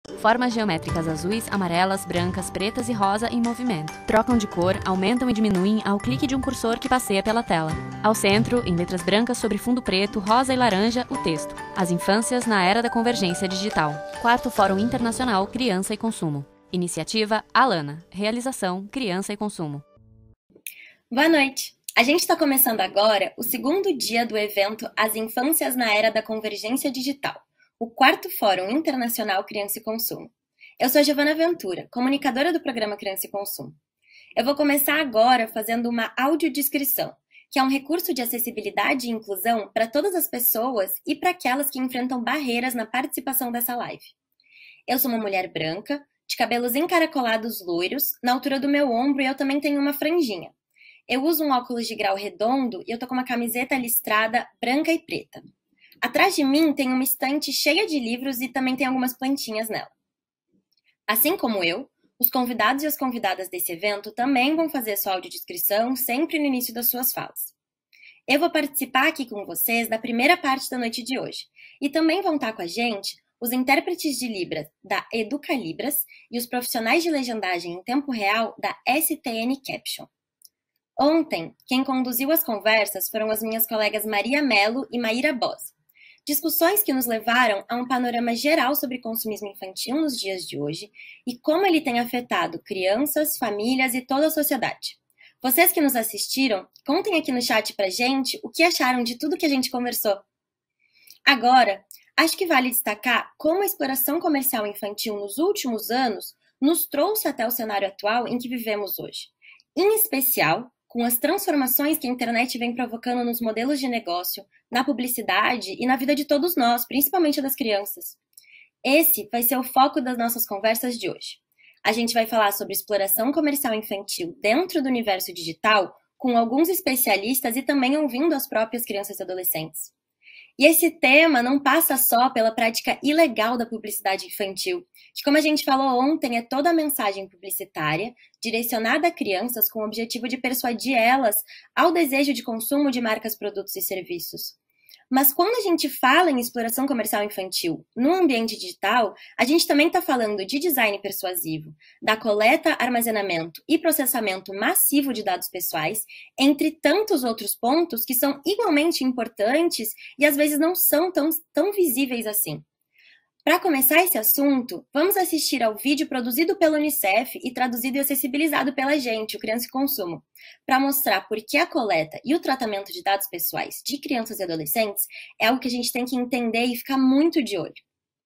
Formas geométricas azuis, amarelas, brancas, pretas e rosa em movimento. Trocam de cor, aumentam e diminuem ao clique de um cursor que passeia pela tela. Ao centro, em letras brancas sobre fundo preto, rosa e laranja, o texto. As infâncias na Era da Convergência Digital. 4º Fórum Internacional Criança e Consumo. Iniciativa Alana. Realização Criança e Consumo. Boa noite! A gente está começando agora o segundo dia do evento As Infâncias na Era da Convergência Digital, o 4º Fórum Internacional Criança e Consumo. Eu sou a Giovana Ventura, comunicadora do programa Criança e Consumo. Eu vou começar agora fazendo uma audiodescrição, que é um recurso de acessibilidade e inclusão para todas as pessoas e para aquelas que enfrentam barreiras na participação dessa live. Eu sou uma mulher branca, de cabelos encaracolados loiros, na altura do meu ombro, e eu também tenho uma franjinha. Eu uso um óculos de grau redondo e eu tô com uma camiseta listrada branca e preta. Atrás de mim tem uma estante cheia de livros e também tem algumas plantinhas nela. Assim como eu, os convidados e as convidadas desse evento também vão fazer sua audiodescrição sempre no início das suas falas. Eu vou participar aqui com vocês da primeira parte da noite de hoje. E também vão estar com a gente os intérpretes de Libras da Educalibras e os profissionais de legendagem em tempo real da STN Caption. Ontem, quem conduziu as conversas foram as minhas colegas Maria Mello e Maíra Bos. Discussões que nos levaram a um panorama geral sobre consumismo infantil nos dias de hoje e como ele tem afetado crianças, famílias e toda a sociedade. Vocês que nos assistiram, contem aqui no chat pra gente o que acharam de tudo que a gente conversou. Agora, acho que vale destacar como a exploração comercial infantil nos últimos anos nos trouxe até o cenário atual em que vivemos hoje. Em especial, com as transformações que a internet vem provocando nos modelos de negócio, na publicidade e na vida de todos nós, principalmente das crianças. Esse vai ser o foco das nossas conversas de hoje. A gente vai falar sobre exploração comercial infantil dentro do universo digital, com alguns especialistas e também ouvindo as próprias crianças e adolescentes. E esse tema não passa só pela prática ilegal da publicidade infantil, que, como a gente falou ontem, é toda a mensagem publicitária direcionada a crianças com o objetivo de persuadir elas ao desejo de consumo de marcas, produtos e serviços. Mas quando a gente fala em exploração comercial infantil no ambiente digital, a gente também está falando de design persuasivo, da coleta, armazenamento e processamento massivo de dados pessoais, entre tantos outros pontos que são igualmente importantes e às vezes não são tão visíveis assim. Para começar esse assunto, vamos assistir ao vídeo produzido pela Unicef e traduzido e acessibilizado pela gente, o Criança e Consumo, para mostrar por que a coleta e o tratamento de dados pessoais de crianças e adolescentes é algo que a gente tem que entender e ficar muito de olho.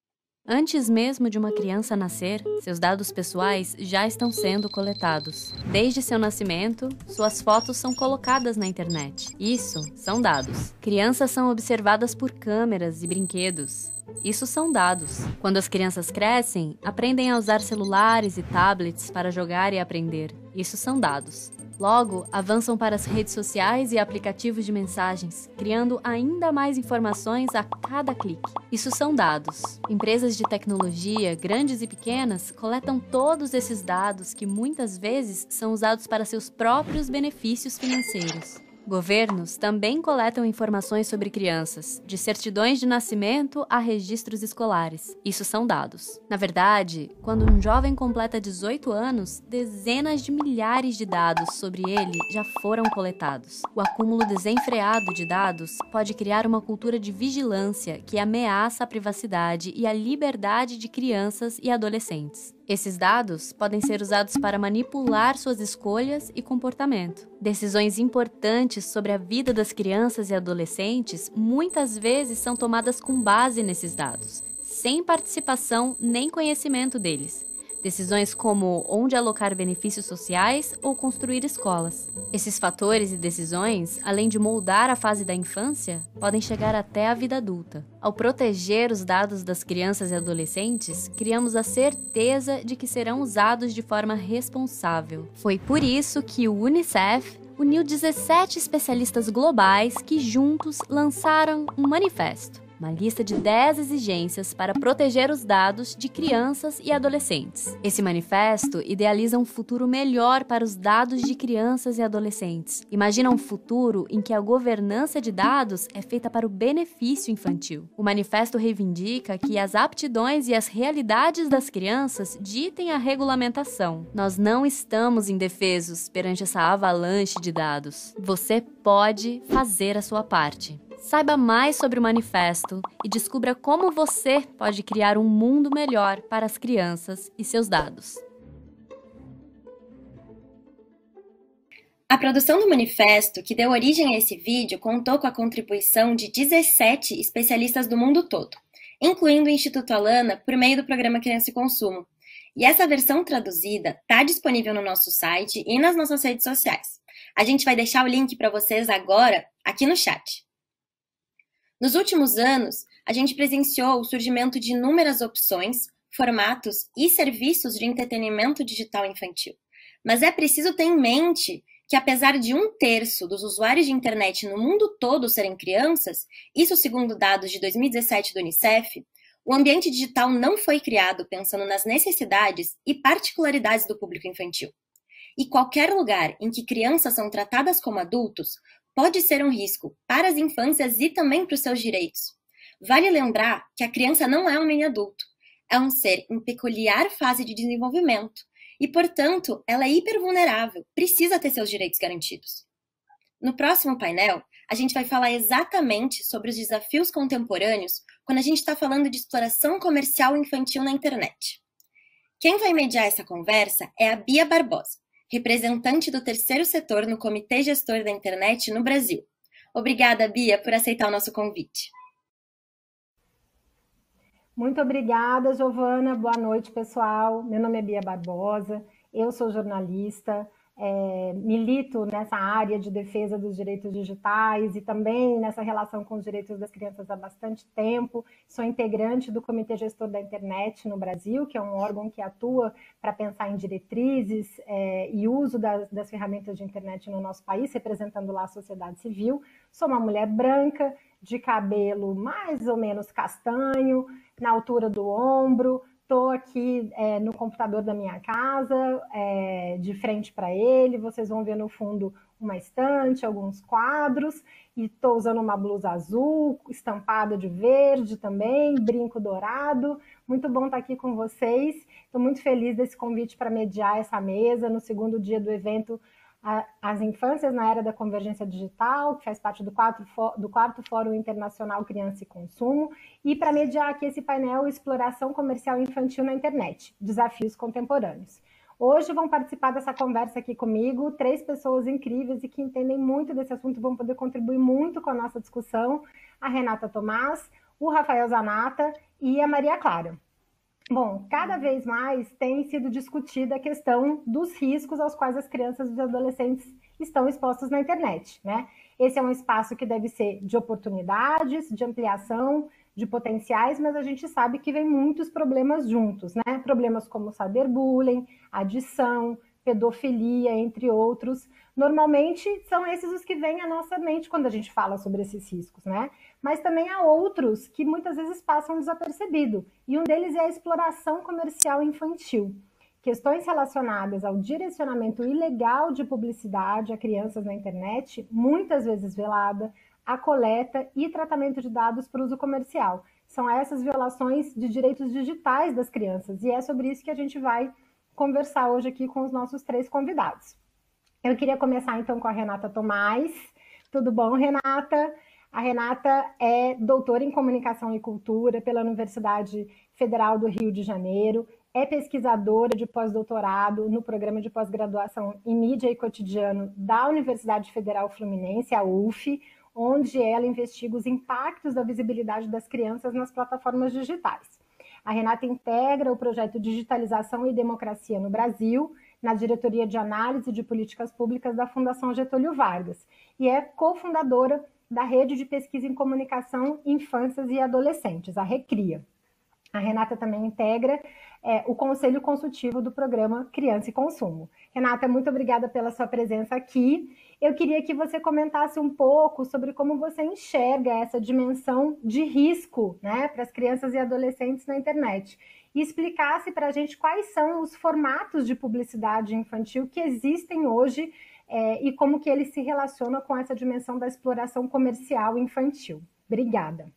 Antes mesmo de uma criança nascer, seus dados pessoais já estão sendo coletados. Desde seu nascimento, suas fotos são colocadas na internet. Isso são dados. Crianças são observadas por câmeras e brinquedos. Isso são dados. Quando as crianças crescem, aprendem a usar celulares e tablets para jogar e aprender. Isso são dados. Logo, avançam para as redes sociais e aplicativos de mensagens, criando ainda mais informações a cada clique. Isso são dados. Empresas de tecnologia, grandes e pequenas, coletam todos esses dados que muitas vezes são usados para seus próprios benefícios financeiros. Governos também coletam informações sobre crianças, de certidões de nascimento a registros escolares. Isso são dados. Na verdade, quando um jovem completa 18 anos, dezenas de milhares de dados sobre ele já foram coletados. O acúmulo desenfreado de dados pode criar uma cultura de vigilância que ameaça a privacidade e a liberdade de crianças e adolescentes. Esses dados podem ser usados para manipular suas escolhas e comportamento. Decisões importantes sobre a vida das crianças e adolescentes muitas vezes são tomadas com base nesses dados, sem participação nem conhecimento deles. Decisões como onde alocar benefícios sociais ou construir escolas. Esses fatores e decisões, além de moldar a fase da infância, podem chegar até a vida adulta. Ao proteger os dados das crianças e adolescentes, criamos a certeza de que serão usados de forma responsável. Foi por isso que o Unicef uniu 17 especialistas globais que juntos lançaram um manifesto. uma lista de 10 exigências para proteger os dados de crianças e adolescentes. Esse manifesto idealiza um futuro melhor para os dados de crianças e adolescentes. Imagina um futuro em que a governança de dados é feita para o benefício infantil. O manifesto reivindica que as aptidões e as realidades das crianças ditem a regulamentação. Nós não estamos indefesos perante essa avalanche de dados. Você pode fazer a sua parte. Saiba mais sobre o manifesto e descubra como você pode criar um mundo melhor para as crianças e seus dados. A produção do manifesto, que deu origem a esse vídeo, contou com a contribuição de 17 especialistas do mundo todo, incluindo o Instituto Alana por meio do programa Criança e Consumo. E essa versão traduzida está disponível no nosso site e nas nossas redes sociais. A gente vai deixar o link para vocês agora aqui no chat. Nos últimos anos, a gente presenciou o surgimento de inúmeras opções, formatos e serviços de entretenimento digital infantil. Mas é preciso ter em mente que, apesar de 1/3 dos usuários de internet no mundo todo serem crianças, isso segundo dados de 2017 do Unicef, o ambiente digital não foi criado pensando nas necessidades e particularidades do público infantil. E qualquer lugar em que crianças são tratadas como adultos pode ser um risco para as infâncias e também para os seus direitos. Vale lembrar que a criança não é um mini-adulto, é um ser em peculiar fase de desenvolvimento e, portanto, ela é hipervulnerável, precisa ter seus direitos garantidos. No próximo painel, a gente vai falar exatamente sobre os desafios contemporâneos quando a gente está falando de exploração comercial infantil na internet. Quem vai mediar essa conversa é a Bia Barbosa, representante do terceiro setor no Comitê Gestor da Internet no Brasil. Obrigada, Bia, por aceitar o nosso convite. Muito obrigada, Giovana. Boa noite, pessoal. Meu nome é Bia Barbosa, eu sou jornalista, milito nessa área de defesa dos direitos digitais e também nessa relação com os direitos das crianças há bastante tempo. Sou integrante do Comitê Gestor da Internet no Brasil, que é um órgão que atua para pensar em diretrizes e uso das ferramentas de internet no nosso país, representando lá a sociedade civil. Sou uma mulher branca, de cabelo mais ou menos castanho, na altura do ombro. Estou aqui no computador da minha casa, de frente para ele. Vocês vão ver no fundo uma estante, alguns quadros. E estou usando uma blusa azul, estampada de verde também, brinco dourado. Muito bom estar aqui com vocês. Estou muito feliz desse convite para mediar essa mesa no segundo dia do evento As Infâncias na Era da Convergência Digital, que faz parte do quarto Fórum Internacional Criança e Consumo, e para mediar aqui esse painel Exploração Comercial Infantil na Internet, Desafios Contemporâneos. Hoje vão participar dessa conversa aqui comigo 3 pessoas incríveis e que entendem muito desse assunto, vão poder contribuir muito com a nossa discussão: a Renata Tomás, o Rafael Zanata e a Maria Clara. Bom, cada vez mais tem sido discutida a questão dos riscos aos quais as crianças e os adolescentes estão expostos na internet, né? Esse é um espaço que deve ser de oportunidades, de ampliação, de potenciais, mas a gente sabe que vem muitos problemas juntos, né? Problemas como cyberbullying, adição, pedofilia, entre outros. Normalmente são esses os que vêm à nossa mente quando a gente fala sobre esses riscos, né? Mas também há outros que muitas vezes passam desapercebido, e um deles é a exploração comercial infantil. Questões relacionadas ao direcionamento ilegal de publicidade a crianças na internet, muitas vezes velada, a coleta e tratamento de dados para uso comercial. São essas violações de direitos digitais das crianças, e é sobre isso que a gente vai conversar hoje aqui com os nossos 3 convidados. Eu queria começar então com a Renata Tomás. Tudo bom, Renata? A Renata é doutora em Comunicação e Cultura pela Universidade Federal do Rio de Janeiro, é pesquisadora de pós-doutorado no programa de pós-graduação em Mídia e Cotidiano da Universidade Federal Fluminense, a UF, onde ela investiga os impactos da visibilidade das crianças nas plataformas digitais. A Renata integra o projeto Digitalização e Democracia no Brasil, na diretoria de análise de políticas públicas da Fundação Getúlio Vargas, e é cofundadora da Rede de Pesquisa em Comunicação, Infâncias e Adolescentes, a RECRIA. A Renata também integra o Conselho Consultivo do Programa Criança e Consumo. Renata, muito obrigada pela sua presença aqui. Eu queria que você comentasse um pouco sobre como você enxerga essa dimensão de risco, né, para as crianças e adolescentes na internet. E explicasse para a gente quais são os formatos de publicidade infantil que existem hoje e como que eles se relacionam com essa dimensão da exploração comercial infantil. Obrigada.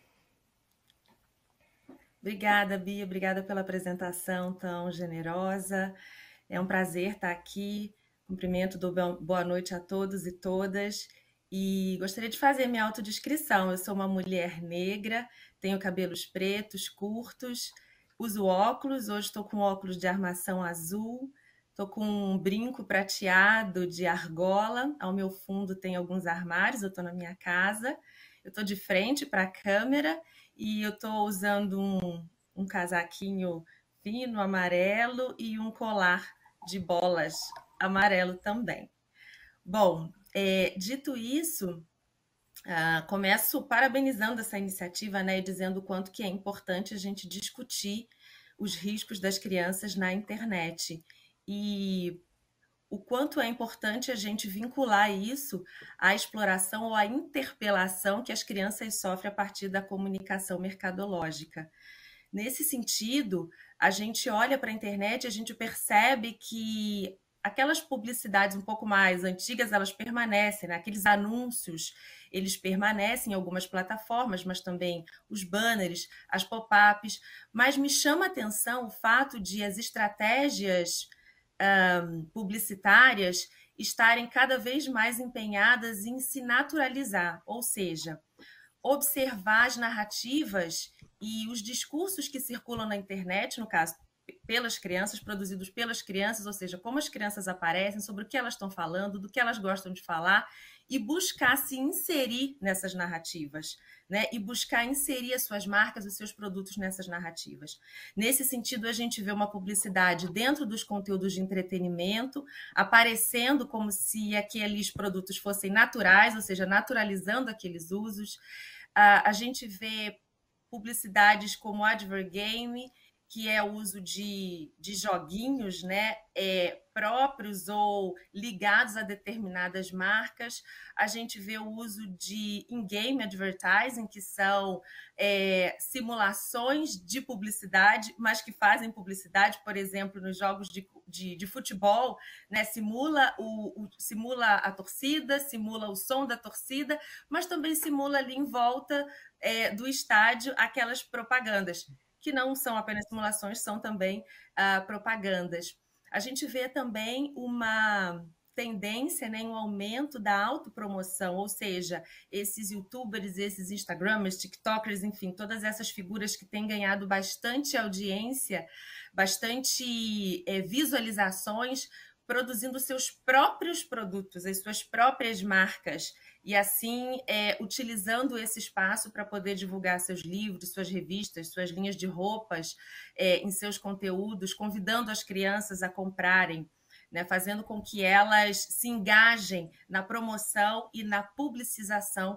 Obrigada, Bia. Obrigada pela apresentação tão generosa. É um prazer estar aqui. Cumprimento, dou boa noite a todos e todas. E gostaria de fazer minha autodescrição. Eu sou uma mulher negra, tenho cabelos pretos, curtos, uso óculos. Hoje estou com óculos de armação azul, estou com um brinco prateado de argola. Ao meu fundo tem alguns armários, eu estou na minha casa. Eu estou de frente para a câmera e eu estou usando um casaquinho fino, amarelo, e um colar de bolas amarelo também. Bom, dito isso, começo parabenizando essa iniciativa, né, e dizendo o quanto que é importante a gente discutir os riscos das crianças na internet. E o quanto é importante a gente vincular isso à exploração ou à interpelação que as crianças sofrem a partir da comunicação mercadológica. Nesse sentido, a gente olha para a internet e a gente percebe que aquelas publicidades um pouco mais antigas, elas permanecem, né? Aqueles anúncios, eles permanecem em algumas plataformas, mas também os banners, as pop-ups. Mas me chama a atenção o fato de as estratégias publicitárias estarem cada vez mais empenhadas em se naturalizar, ou seja, observar as narrativas e os discursos que circulam na internet, no caso, pelas crianças, produzidos pelas crianças, ou seja, como as crianças aparecem, sobre o que elas estão falando, do que elas gostam de falar, e buscar se inserir nessas narrativas, né? E buscar inserir as suas marcas, os seus produtos nessas narrativas. Nesse sentido, a gente vê uma publicidade dentro dos conteúdos de entretenimento, aparecendo como se aqueles produtos fossem naturais, ou seja, naturalizando aqueles usos. A gente vê publicidades como Advergame, que é o uso de joguinhos, né, próprios ou ligados a determinadas marcas. A gente vê o uso de in-game advertising, que são simulações de publicidade, mas que fazem publicidade, por exemplo, nos jogos de futebol, né, simula a torcida, simula o som da torcida, mas também simula ali em volta do estádio aquelas propagandas, que não são apenas simulações, são também propagandas. A gente vê também uma tendência, né, um aumento da autopromoção, ou seja, esses youtubers, esses instagramers, tiktokers, enfim, todas essas figuras que têm ganhado bastante audiência, bastante visualizações, produzindo seus próprios produtos, as suas próprias marcas, e assim utilizando esse espaço para poder divulgar seus livros, suas revistas, suas linhas de roupas em seus conteúdos, convidando as crianças a comprarem, né, fazendo com que elas se engajem na promoção e na publicização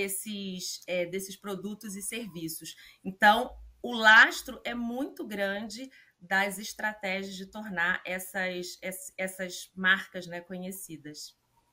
desses produtos e serviços. Então, o lastro é muito grande das estratégias de tornar essas marcas, né, conhecidas.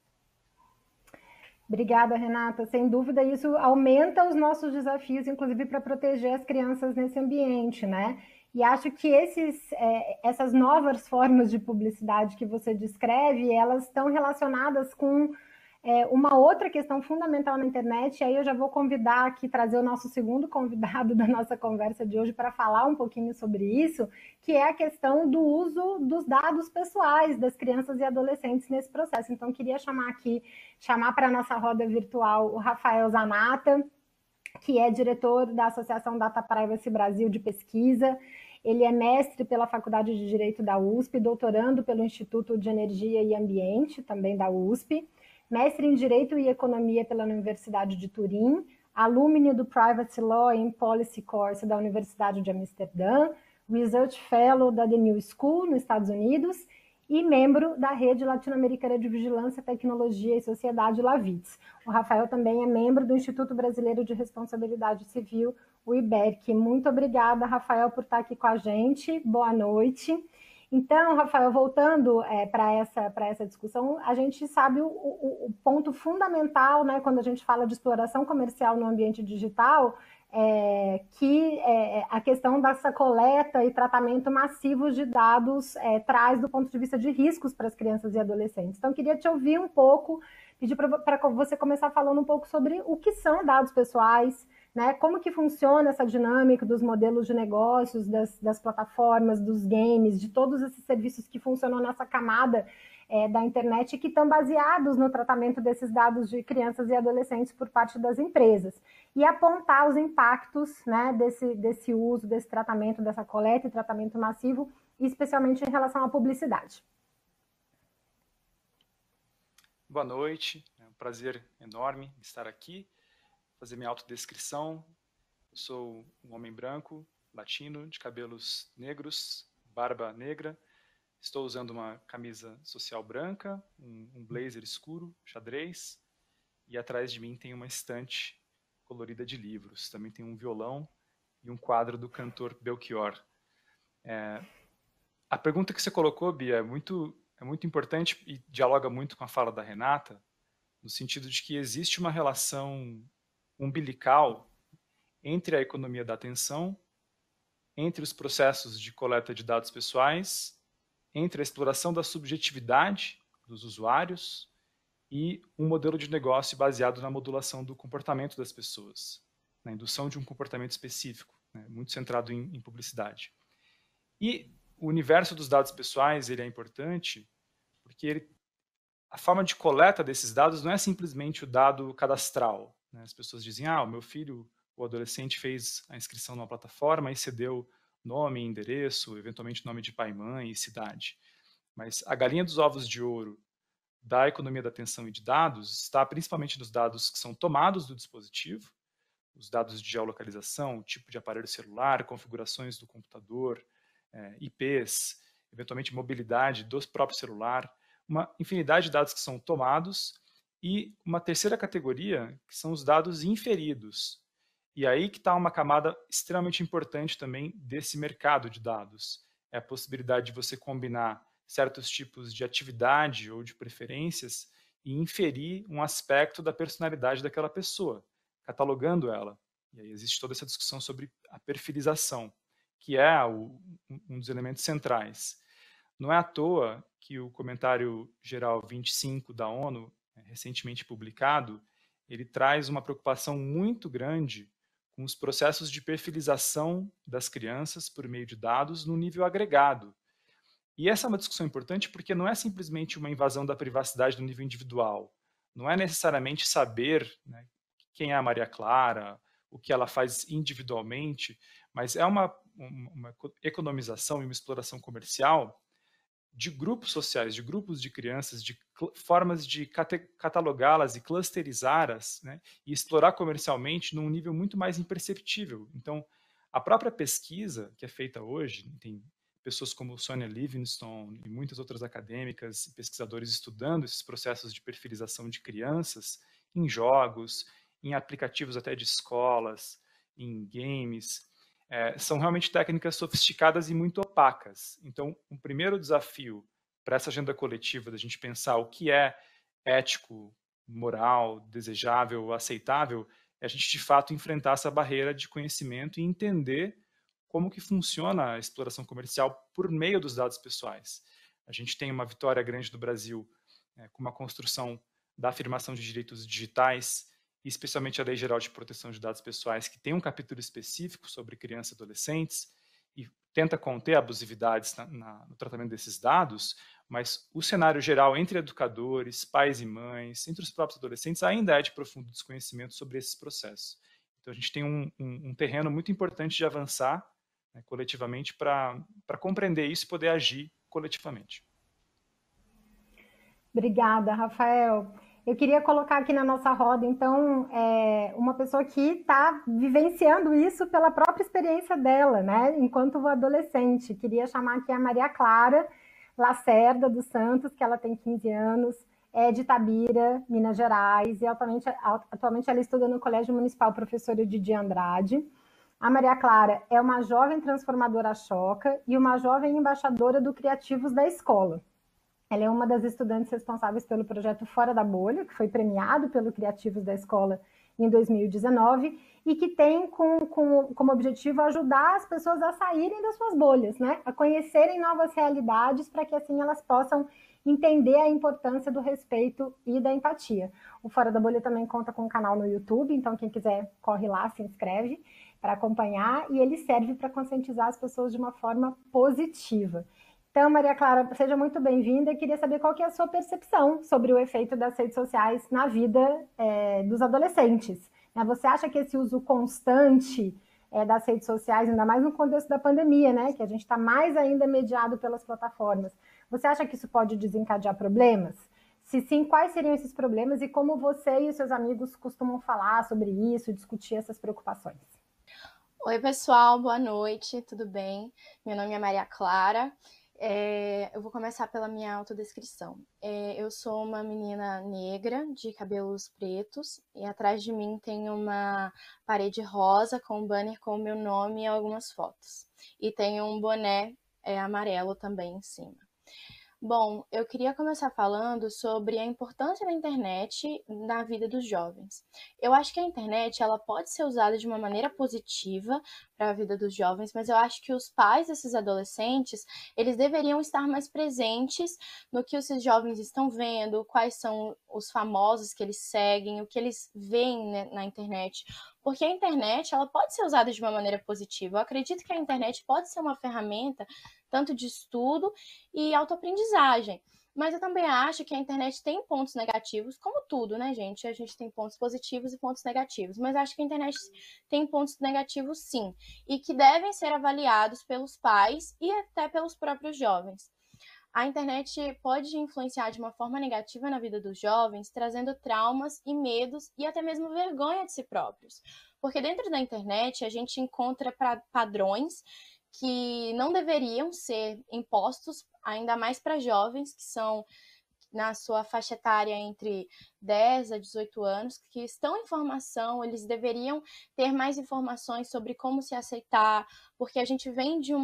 Obrigada, Renata. Sem dúvida, isso aumenta os nossos desafios, inclusive para proteger as crianças nesse ambiente, né? E acho que essas novas formas de publicidade que você descreve, elas estão relacionadas com uma outra questão fundamental na internet, e aí eu já vou convidar aqui, trazer o nosso segundo convidado da nossa conversa de hoje para falar um pouquinho sobre isso, que é a questão do uso dos dados pessoais das crianças e adolescentes nesse processo. Então, queria chamar para a nossa roda virtual o Rafael Zanata, que é diretor da Associação Data Privacy Brasil de Pesquisa. Ele é mestre pela Faculdade de Direito da USP, doutorando pelo Instituto de Energia e Ambiente, também da USP, mestre em Direito e Economia pela Universidade de Turim, alumni do Privacy Law and Policy Course da Universidade de Amsterdã, Research Fellow da The New School, nos Estados Unidos, e membro da Rede Latino-Americana de Vigilância, Tecnologia e Sociedade, LAVITS. O Rafael também é membro do Instituto Brasileiro de Responsabilidade Civil, o IBERC. Muito obrigada, Rafael, por estar aqui com a gente. Boa noite. Então, Rafael, voltando para essa discussão, a gente sabe o ponto fundamental, né, quando a gente fala de exploração comercial no ambiente digital, que a questão dessa coleta e tratamento massivo de dados traz do ponto de vista de riscos para as crianças e adolescentes. Então, queria te ouvir um pouco, pedir para você começar falando um pouco sobre o que são dados pessoais, né? Como que funciona essa dinâmica dos modelos de negócios, das plataformas, dos games, de todos esses serviços que funcionam nessa camada da internet e que estão baseados no tratamento desses dados de crianças e adolescentes por parte das empresas. E apontar os impactos, né, desse uso, desse tratamento, dessa coleta e tratamento massivo, especialmente em relação à publicidade. Boa noite, é um prazer enorme estar aqui, fazer minha autodescrição. Eu sou um homem branco, latino, de cabelos negros, barba negra. Estou usando uma camisa social branca, um blazer escuro, xadrez, e atrás de mim tem uma estante colorida de livros. Também tem um violão e um quadro do cantor Belchior. A pergunta que você colocou, Bia, é muito importante e dialoga muito com a fala da Renata, no sentido de que existe uma relação umbilical entre a economia da atenção, entre os processos de coleta de dados pessoais, entre a exploração da subjetividade dos usuários e um modelo de negócio baseado na modulação do comportamento das pessoas, na indução de um comportamento específico, né, muito centrado em publicidade. E o universo dos dados pessoais ele é importante porque a forma de coleta desses dados não é simplesmente o dado cadastral. Né? As pessoas dizem, o meu filho, o adolescente, fez a inscrição numa plataforma e cedeu nome, endereço, eventualmente nome de pai e mãe e cidade. Mas a galinha dos ovos de ouro da economia da atenção e de dados está principalmente nos dados que são tomados do dispositivo, os dados de geolocalização, tipo de aparelho celular, configurações do computador, IPs, eventualmente mobilidade do próprio celular, uma infinidade de dados que são tomados e uma terceira categoria que são os dados inferidos. E aí que está uma camada extremamente importante também desse mercado de dados. É a possibilidade de você combinar certos tipos de atividade ou de preferências e inferir um aspecto da personalidade daquela pessoa, catalogando ela. E aí existe toda essa discussão sobre a perfilização, que é um dos elementos centrais. Não é à toa que o comentário geral 25 da ONU, recentemente publicado, ele traz uma preocupação muito grande com os processos de perfilização das crianças por meio de dados no nível agregado. E essa é uma discussão importante porque não é simplesmente uma invasão da privacidade no nível individual. Não é necessariamente saber, né, quem é a Maria Clara, o que ela faz individualmente, mas é uma economização e uma exploração comercial de grupos sociais, de grupos de crianças, de formas de catalogá-las e clusterizá-las, né, e explorar comercialmente num nível muito mais imperceptível. Então, a própria pesquisa que é feita hoje, tem pessoas como Sonia Livingstone e muitas outras acadêmicas e pesquisadores estudando esses processos de perfilização de crianças em jogos, em aplicativos até de escolas, em games. São realmente técnicas sofisticadas e muito opacas. Então, um primeiro desafio para essa agenda coletiva da gente pensar o que é ético, moral, desejável, aceitável, é a gente, de fato, enfrentar essa barreira de conhecimento e entender como que funciona a exploração comercial por meio dos dados pessoais. A gente tem uma vitória grande do Brasil com uma construção da afirmação de direitos digitais, especialmente a Lei Geral de Proteção de Dados Pessoais, que tem um capítulo específico sobre crianças e adolescentes e tenta conter abusividades no tratamento desses dados, mas o cenário geral entre educadores, pais e mães, entre os próprios adolescentes, ainda é de profundo desconhecimento sobre esses processos. Então, a gente tem um terreno muito importante de avançar, né, coletivamente para compreender isso e poder agir coletivamente. Obrigada, Rafael. Eu queria colocar aqui na nossa roda, então, uma pessoa que está vivenciando isso pela própria experiência dela, né, enquanto adolescente. Queria chamar aqui a Maria Clara Lacerda dos Santos, que ela tem 15 anos, é de Itabira, Minas Gerais, e atualmente ela estuda no Colégio Municipal Professor Didi Andrade. A Maria Clara é uma jovem transformadora choca e uma jovem embaixadora do Criativos da Escola. Ela é uma das estudantes responsáveis pelo projeto Fora da Bolha, que foi premiado pelo Criativos da Escola em 2019, e que tem como objetivo ajudar as pessoas a saírem das suas bolhas, né? A conhecerem novas realidades, para que assim elas possam entender a importância do respeito e da empatia. O Fora da Bolha também conta com um canal no YouTube, então quem quiser corre lá, se inscreve para acompanhar, e ele serve para conscientizar as pessoas de uma forma positiva. Então, Maria Clara, seja muito bem-vinda. Eu queria saber qual que é a sua percepção sobre o efeito das redes sociais na vida dos adolescentes. Você acha que esse uso constante das redes sociais, ainda mais no contexto da pandemia, né, que a gente está mais ainda mediado pelas plataformas, você acha que isso pode desencadear problemas? Se sim, quais seriam esses problemas e como você e os seus amigos costumam falar sobre isso, discutir essas preocupações? Oi, pessoal, boa noite, tudo bem? Meu nome é Maria Clara. Eu vou começar pela minha autodescrição. Eu sou uma menina negra, de cabelos pretos, e atrás de mim tem uma parede rosa com um banner com o meu nome e algumas fotos. E tem um boné amarelo também em cima. Bom, eu queria começar falando sobre a importância da internet na vida dos jovens. Eu acho que a internet ela pode ser usada de uma maneira positiva para a vida dos jovens, mas eu acho que os pais desses adolescentes, eles deveriam estar mais presentes no que esses jovens estão vendo, quais são os famosos que eles seguem, o que eles veem, né, na internet. Porque a internet ela pode ser usada de uma maneira positiva. Eu acredito que a internet pode ser uma ferramenta tanto de estudo e autoaprendizagem. Mas eu também acho que a internet tem pontos negativos, como tudo, né, gente? A gente tem pontos positivos e pontos negativos. Mas acho que a internet tem pontos negativos, sim. E que devem ser avaliados pelos pais e até pelos próprios jovens. A internet pode influenciar de uma forma negativa na vida dos jovens, trazendo traumas e medos e até mesmo vergonha de si próprios. Porque dentro da internet a gente encontra padrões que não deveriam ser impostos, ainda mais para jovens que são na sua faixa etária entre 10 a 18 anos, que estão em formação, eles deveriam ter mais informações sobre como se aceitar, porque a gente vem de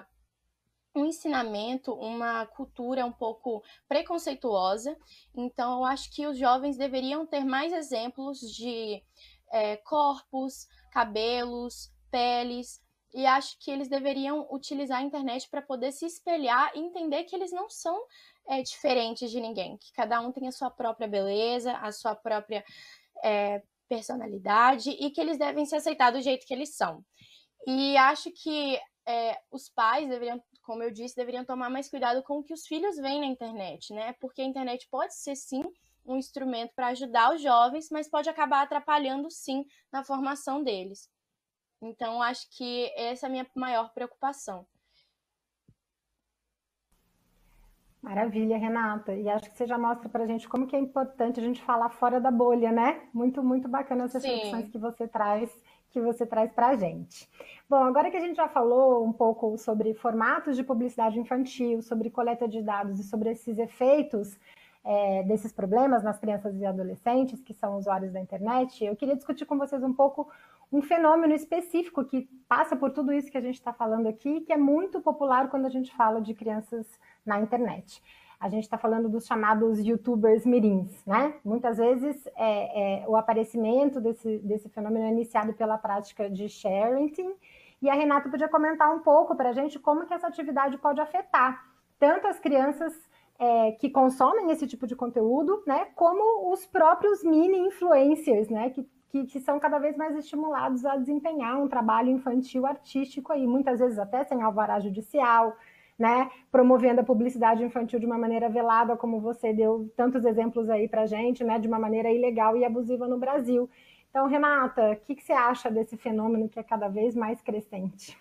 um ensinamento, uma cultura um pouco preconceituosa. Então, eu acho que os jovens deveriam ter mais exemplos de corpos, cabelos, peles, e acho que eles deveriam utilizar a internet para poder se espelhar e entender que eles não são diferentes de ninguém, que cada um tem a sua própria beleza, a sua própria personalidade, e que eles devem se aceitar do jeito que eles são. E acho que os pais deveriam, como eu disse, deveriam tomar mais cuidado com o que os filhos veem na internet, né? Porque a internet pode ser, sim, um instrumento para ajudar os jovens, mas pode acabar atrapalhando, sim, na formação deles. Então, acho que essa é a minha maior preocupação. Maravilha, Renata. E acho que você já mostra para a gente como que é importante a gente falar fora da bolha, né? Muito, muito bacana essas reflexões que você traz para a gente. Bom, agora que a gente já falou um pouco sobre formatos de publicidade infantil, sobre coleta de dados e sobre esses efeitos desses problemas nas crianças e adolescentes que são usuários da internet, eu queria discutir com vocês um pouco um fenômeno específico que passa por tudo isso que a gente está falando aqui, que é muito popular quando a gente fala de crianças na internet. A gente está falando dos chamados youtubers mirins, né? Muitas vezes o aparecimento desse fenômeno é iniciado pela prática de sharing, e a Renata podia comentar um pouco para a gente como que essa atividade pode afetar tanto as crianças que consomem esse tipo de conteúdo, né, como os próprios mini-influencers, né, que são cada vez mais estimulados a desempenhar um trabalho infantil artístico aí, muitas vezes até sem alvará judicial, né, promovendo a publicidade infantil de uma maneira velada, como você deu tantos exemplos aí pra gente, né, de uma maneira ilegal e abusiva no Brasil. Então, Renata, o que você acha desse fenômeno que é cada vez mais crescente?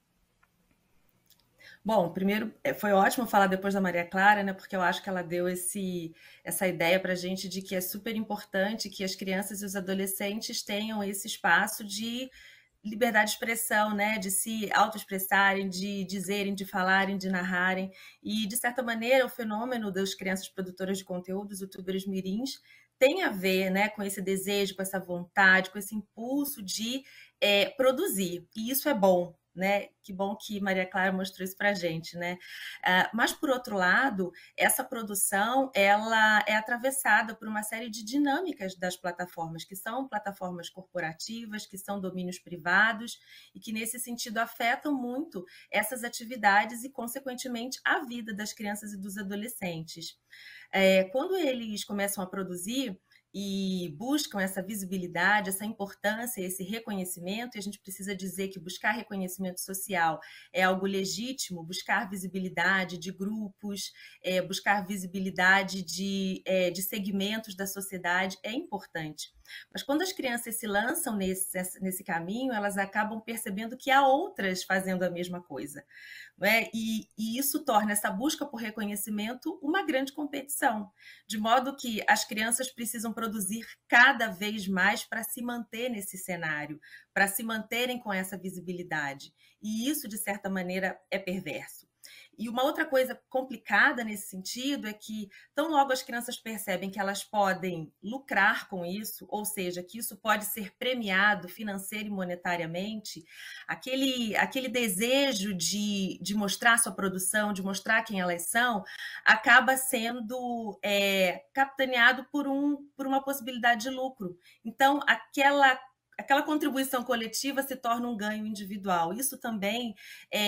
Bom, primeiro, foi ótimo falar depois da Maria Clara, né? Porque eu acho que ela deu essa ideia para a gente de que é super importante que as crianças e os adolescentes tenham esse espaço de liberdade de expressão, né? De se autoexpressarem, de dizerem, de falarem, de narrarem. E, de certa maneira, o fenômeno das crianças produtoras de conteúdos, youtubers mirins, tem a ver, né, com esse desejo, com essa vontade, com esse impulso de produzir. E isso é bom, né? Que bom que Maria Clara mostrou isso para a gente, né? Mas, por outro lado, essa produção ela é atravessada por uma série de dinâmicas das plataformas, que são plataformas corporativas, que são domínios privados e que, nesse sentido, afetam muito essas atividades e, consequentemente, a vida das crianças e dos adolescentes. Quando eles começam a produzir e buscam essa visibilidade, essa importância, esse reconhecimento, e a gente precisa dizer que buscar reconhecimento social é algo legítimo, buscar visibilidade de grupos, buscar visibilidade de segmentos da sociedade é importante. Mas quando as crianças se lançam nesse caminho, elas acabam percebendo que há outras fazendo a mesma coisa, não é? E isso torna essa busca por reconhecimento uma grande competição, de modo que as crianças precisam produzir cada vez mais para se manter nesse cenário, para se manterem com essa visibilidade. E isso, de certa maneira, é perverso. E uma outra coisa complicada nesse sentido é que, tão logo as crianças percebem que elas podem lucrar com isso, ou seja, que isso pode ser premiado financeira e monetariamente, aquele desejo de mostrar sua produção, de mostrar quem elas são, acaba sendo capitaneado por uma possibilidade de lucro. Então, aquela contribuição coletiva se torna um ganho individual. Isso também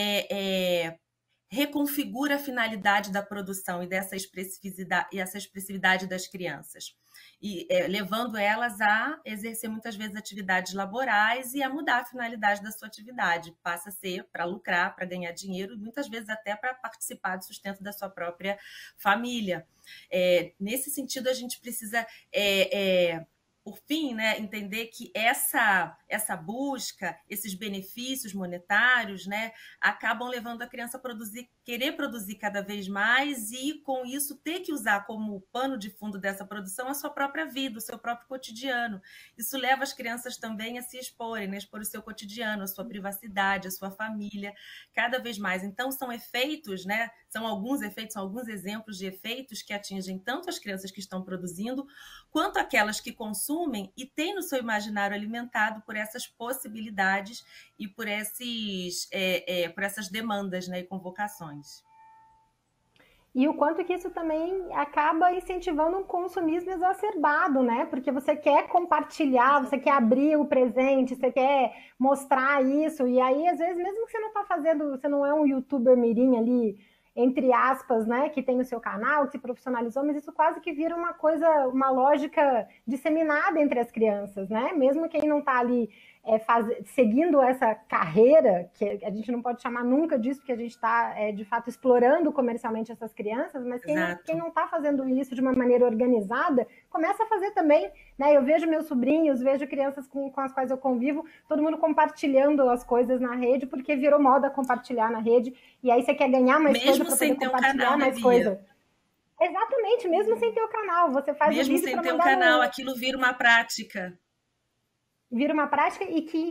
reconfigura a finalidade da produção e essa expressividade das crianças, e levando elas a exercer muitas vezes atividades laborais e a mudar a finalidade da sua atividade. Passa a ser para lucrar, para ganhar dinheiro e muitas vezes até para participar do sustento da sua própria família. Nesse sentido, a gente precisa por fim, né, entender que essa busca, esses benefícios monetários, né, acabam levando a criança a querer produzir cada vez mais e, com isso, ter que usar como pano de fundo dessa produção a sua própria vida, o seu próprio cotidiano. Isso leva as crianças também a se exporem, né, expor o seu cotidiano, a sua privacidade, a sua família, cada vez mais. Então, são efeitos, né, são alguns exemplos de efeitos que atingem tanto as crianças que estão produzindo, quanto aquelas que consumem e têm no seu imaginário alimentado por essas possibilidades e por essas demandas, né, e convocações. E o quanto que isso também acaba incentivando um consumismo exacerbado, né? Porque você quer compartilhar, você quer abrir o presente, você quer mostrar isso, e aí, às vezes, mesmo que você não está fazendo, você não é um youtuber mirim ali, entre aspas, né, que tem o seu canal, que se profissionalizou, mas isso quase que vira uma coisa, uma lógica disseminada entre as crianças, né? Mesmo quem não está ali seguindo essa carreira, que a gente não pode chamar nunca disso, porque a gente está, de fato, explorando comercialmente essas crianças, mas quem não está fazendo isso de uma maneira organizada, começa a fazer também, né? Eu vejo meus sobrinhos, vejo crianças com as quais eu convivo, todo mundo compartilhando as coisas na rede, porque virou moda compartilhar na rede, e aí você quer ganhar mais coisa para poder compartilhar mais coisa. Exatamente, mesmo sem ter o canal, você faz o vídeo mesmo sem ter o canal, aquilo vira uma prática. Vira uma prática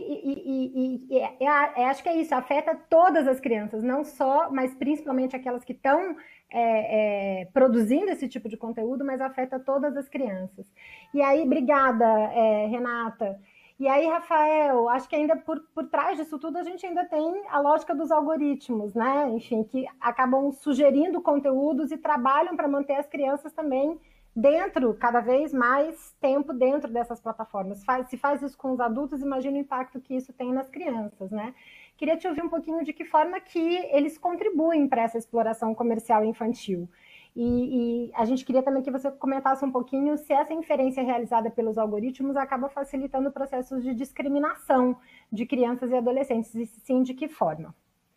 acho que é isso, afeta todas as crianças, não só, mas principalmente aquelas que estão produzindo esse tipo de conteúdo, mas afeta todas as crianças. E aí, obrigada, Renata. E aí, Rafael, acho que ainda por trás disso tudo a gente ainda tem a lógica dos algoritmos, né? Enfim, que acabam sugerindo conteúdos e trabalham para manter as crianças também cada vez mais tempo dentro dessas plataformas. Se faz isso com os adultos, imagina o impacto que isso tem nas crianças, né? Queria te ouvir um pouquinho de que forma que eles contribuem para essa exploração comercial infantil. E a gente queria também que você comentasse um pouquinho se essa inferência realizada pelos algoritmos acaba facilitando processos de discriminação de crianças e adolescentes, e sim, de que forma?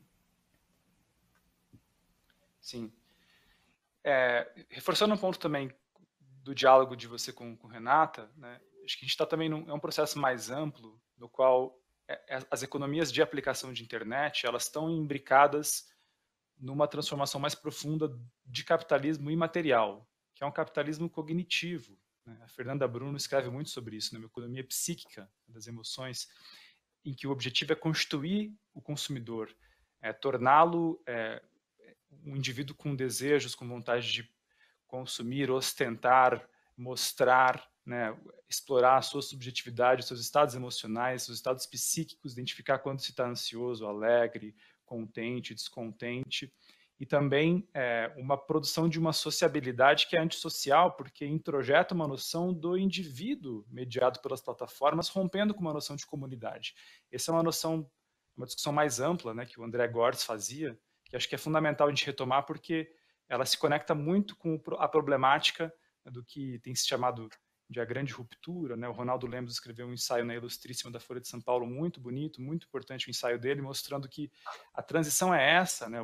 Sim. Reforçando um ponto também do diálogo de você com Renata, né, acho que a gente está também é um processo mais amplo, no qual as economias de aplicação de internet, elas estão imbricadas numa transformação mais profunda de capitalismo imaterial, que é um capitalismo cognitivo, né? A Fernanda Bruno escreve muito sobre isso, né? Uma economia psíquica das emoções, em que o objetivo é constituir o consumidor, torná-lo um indivíduo com desejos, com vontade de consumir, ostentar, mostrar, né, explorar a sua subjetividade, os seus estados emocionais, seus estados psíquicos, identificar quando se está ansioso, alegre, contente, descontente, e também uma produção de uma sociabilidade que é antissocial, porque introjeta uma noção do indivíduo mediado pelas plataformas, rompendo com uma noção de comunidade. Essa é uma noção, uma discussão mais ampla, né, que o André Gortz fazia, que acho que é fundamental a gente retomar, porque ela se conecta muito com a problemática do que tem se chamado de a grande ruptura, né? O Ronaldo Lemos escreveu um ensaio na Ilustríssima da Folha de São Paulo muito bonito, muito importante o ensaio dele, mostrando que a transição é essa, né?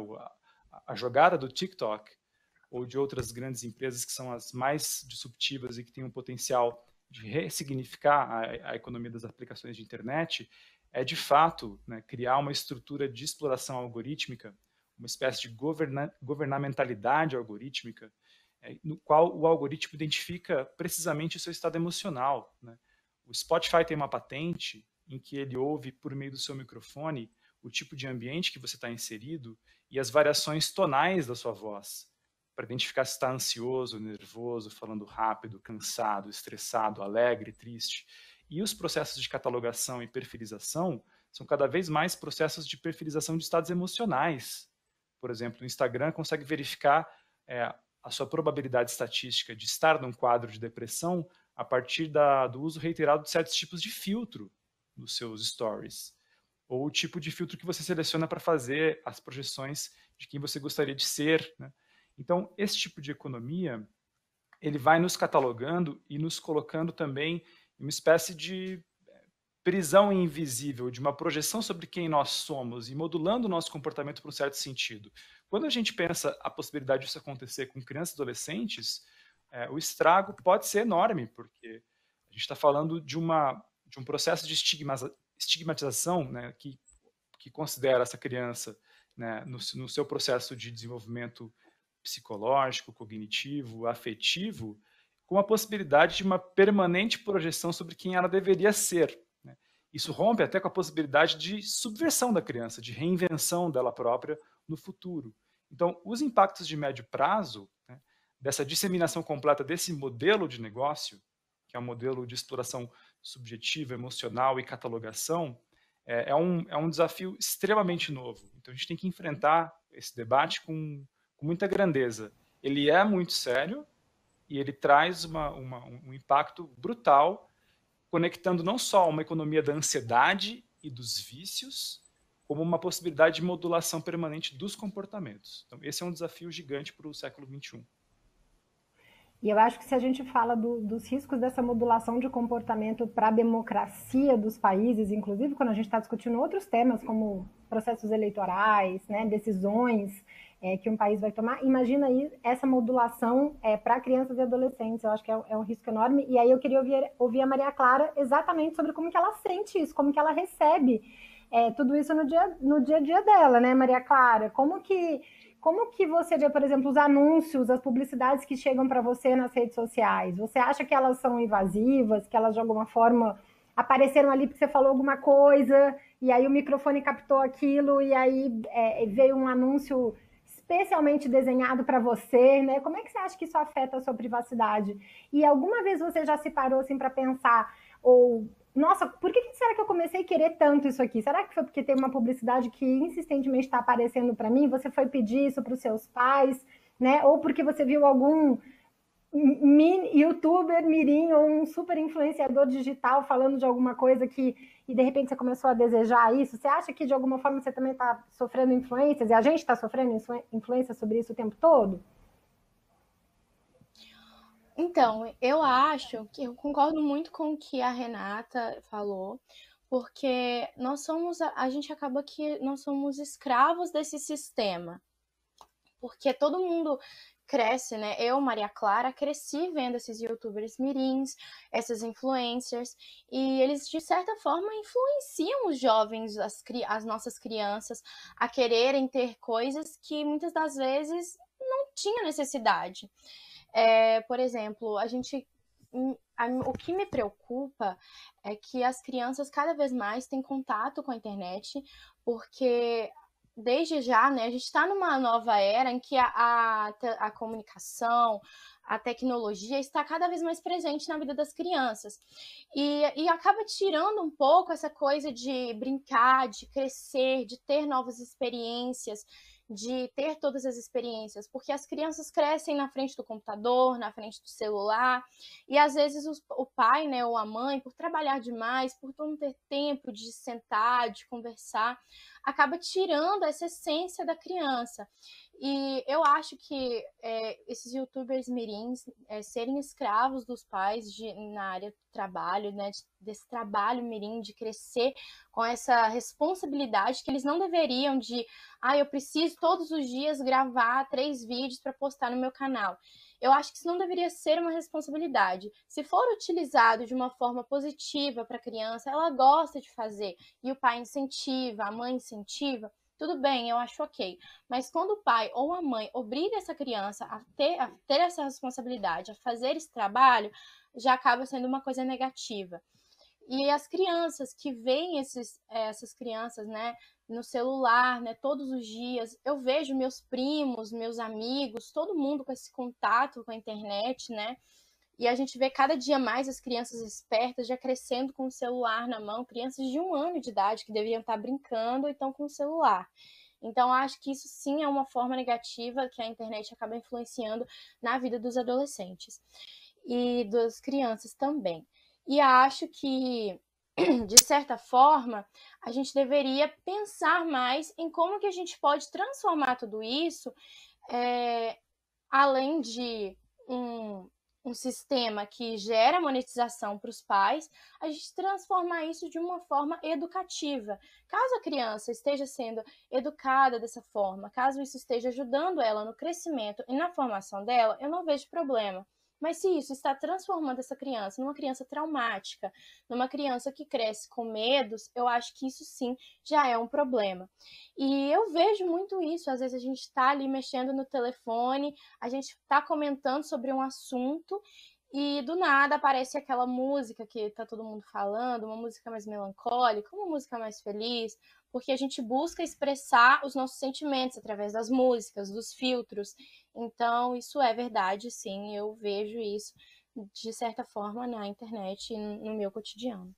A jogada do TikTok ou de outras grandes empresas que são as mais disruptivas e que têm um potencial de ressignificar a economia das aplicações de internet, é de fato, né, criar uma estrutura de exploração algorítmica, uma espécie de governamentalidade algorítmica, no qual o algoritmo identifica precisamente o seu estado emocional, né? O Spotify tem uma patente em que ele ouve, por meio do seu microfone, o tipo de ambiente que você está inserido e as variações tonais da sua voz, para identificar se está ansioso, nervoso, falando rápido, cansado, estressado, alegre, triste. E os processos de catalogação e perfilização são cada vez mais processos de perfilização de estados emocionais. Por exemplo, o Instagram consegue verificar a sua probabilidade estatística de estar num quadro de depressão a partir do uso reiterado de certos tipos de filtro nos seus stories, ou o tipo de filtro que você seleciona para fazer as projeções de quem você gostaria de ser, né? Então, esse tipo de economia, ele vai nos catalogando e nos colocando também em uma espécie de prisão invisível, de uma projeção sobre quem nós somos e modulando o nosso comportamento para um certo sentido. Quando a gente pensa a possibilidade disso acontecer com crianças e adolescentes, o estrago pode ser enorme, porque a gente está falando de um processo de estigmatização, né, que considera essa criança, né, no seu processo de desenvolvimento psicológico, cognitivo, afetivo, com a possibilidade de uma permanente projeção sobre quem ela deveria ser. Isso rompe até com a possibilidade de subversão da criança, de reinvenção dela própria no futuro. Então, os impactos de médio prazo, né, dessa disseminação completa desse modelo de negócio, que é um modelo de exploração subjetiva, emocional e catalogação, é um desafio extremamente novo. Então, a gente tem que enfrentar esse debate com muita grandeza. Ele é muito sério e ele traz um impacto brutal, conectando não só uma economia da ansiedade e dos vícios, como uma possibilidade de modulação permanente dos comportamentos. Então, esse é um desafio gigante para o século XXI. E eu acho que se a gente fala dos riscos dessa modulação de comportamento para a democracia dos países, inclusive quando a gente está discutindo outros temas como processos eleitorais, né, decisões que um país vai tomar, imagina aí essa modulação para crianças e adolescentes. Eu acho que é um risco enorme. E aí eu queria ouvir a Maria Clara exatamente sobre como que ela sente isso, como que ela recebe tudo isso no dia a dia dela, né, Maria Clara? Como que você vê, por exemplo, os anúncios, as publicidades que chegam para você nas redes sociais? Você acha que elas são invasivas, que elas de alguma forma apareceram ali porque você falou alguma coisa e aí o microfone captou aquilo e aí veio um anúncio especialmente desenhado para você, né? Como é que você acha que isso afeta a sua privacidade? E alguma vez você já se parou assim para pensar, nossa, por que será que eu comecei a querer tanto isso aqui? Será que foi porque tem uma publicidade que insistentemente está aparecendo para mim? Você foi pedir isso para os seus pais, né? Ou porque você viu algum youtuber mirim ou um super influenciador digital falando de alguma coisa e de repente você começou a desejar isso? Você acha que de alguma forma você também está sofrendo influências e a gente está sofrendo influências sobre isso o tempo todo? Então, eu acho que eu concordo muito com o que a Renata falou, porque a gente acaba que nós somos escravos desse sistema, porque todo mundo cresce, né? Eu, Maria Clara, cresci vendo esses youtubers mirins, esses influencers, e eles, de certa forma, influenciam os jovens, as nossas crianças, a quererem ter coisas que muitas das vezes não tinha necessidade. Por exemplo, o que me preocupa é que as crianças cada vez mais têm contato com a internet, porque desde já, né, a gente está numa nova era em que a comunicação, a tecnologia está cada vez mais presente na vida das crianças. E acaba tirando um pouco essa coisa de brincar, de crescer, de ter novas experiências, de ter todas as experiências, porque as crianças crescem na frente do computador, na frente do celular, e às vezes o pai, né, ou a mãe, por trabalhar demais, por não ter tempo de sentar, de conversar, acaba tirando essa essência da criança. E eu acho que esses youtubers mirins serem escravos dos pais na área do trabalho, né, desse trabalho mirim, de crescer com essa responsabilidade que eles não deveriam eu preciso todos os dias gravar 3 vídeos para postar no meu canal. Eu acho que isso não deveria ser uma responsabilidade. Se for utilizado de uma forma positiva para a criança, ela gosta de fazer, e o pai incentiva, a mãe incentiva, tudo bem, eu acho ok. Mas quando o pai ou a mãe obriga essa criança a ter essa responsabilidade, a fazer esse trabalho, já acaba sendo uma coisa negativa. E as crianças que veem essas crianças, né, no celular, né, todos os dias, eu vejo meus primos, meus amigos, todo mundo com esse contato com a internet, né, e a gente vê cada dia mais as crianças espertas já crescendo com o celular na mão, crianças de 1 ano de idade que deveriam estar brincando e estão com o celular. Então, acho que isso sim é uma forma negativa que a internet acaba influenciando na vida dos adolescentes e das crianças também. E acho que, de certa forma, a gente deveria pensar mais em como que a gente pode transformar tudo isso, além de um sistema que gera monetização para os pais, a gente transformar isso de uma forma educativa. Caso a criança esteja sendo educada dessa forma, caso isso esteja ajudando ela no crescimento e na formação dela, eu não vejo problema. Mas se isso está transformando essa criança numa criança traumática, numa criança que cresce com medos, eu acho que isso sim já é um problema. E eu vejo muito isso, às vezes a gente está ali mexendo no telefone, a gente está comentando sobre um assunto e do nada aparece aquela música que está todo mundo falando, uma música mais melancólica, uma música mais feliz, porque a gente busca expressar os nossos sentimentos através das músicas, dos filtros. Então, isso é verdade, sim, eu vejo isso de certa forma na internet e no meu cotidiano.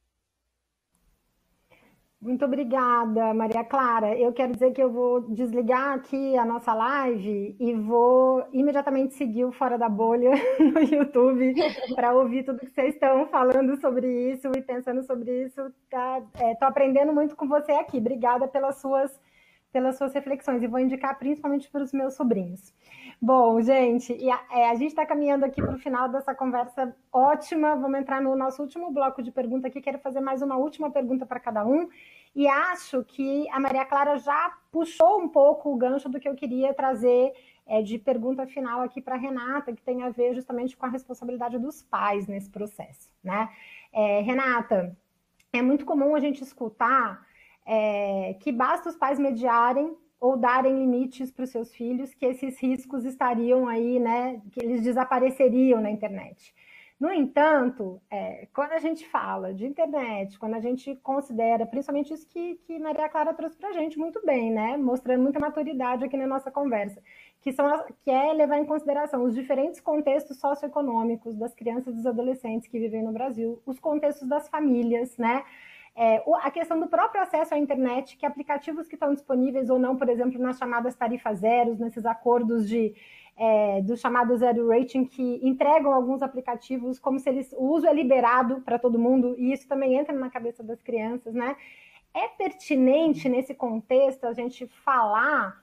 Muito obrigada, Maria Clara. Eu quero dizer que eu vou desligar aqui a nossa live e vou imediatamente seguir o Fora da Bolha no YouTube para ouvir tudo que vocês estão falando sobre isso e pensando sobre isso. Estou aprendendo muito com você aqui. Obrigada pelas suas reflexões e vou indicar principalmente para os meus sobrinhos. Bom, gente, a gente está caminhando aqui para o final dessa conversa ótima. Vamos entrar no nosso último bloco de pergunta aqui. Quero fazer mais uma última pergunta para cada um. E acho que a Maria Clara já puxou um pouco o gancho do que eu queria trazer de pergunta final aqui para a Renata, que tem a ver justamente com a responsabilidade dos pais nesse processo, né? Renata, é muito comum a gente escutar que basta os pais mediarem ou darem limites para os seus filhos, que esses riscos estariam aí, né? Que eles desapareceriam na internet. No entanto, quando a gente fala de internet, quando a gente considera, principalmente isso que Maria Clara trouxe para a gente muito bem, né? Mostrando muita maturidade aqui na nossa conversa, que é levar em consideração os diferentes contextos socioeconômicos das crianças e dos adolescentes que vivem no Brasil, os contextos das famílias, né? A questão do próprio acesso à internet, que aplicativos que estão disponíveis ou não, por exemplo, nas chamadas tarifas zeros, nesses acordos do chamado zero rating, que entregam alguns aplicativos como se o uso é liberado para todo mundo, e isso também entra na cabeça das crianças, né? É pertinente, nesse contexto, a gente falar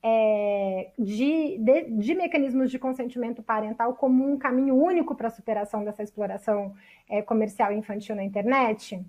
de mecanismos de consentimento parental como um caminho único para a superação dessa exploração comercial infantil na internet?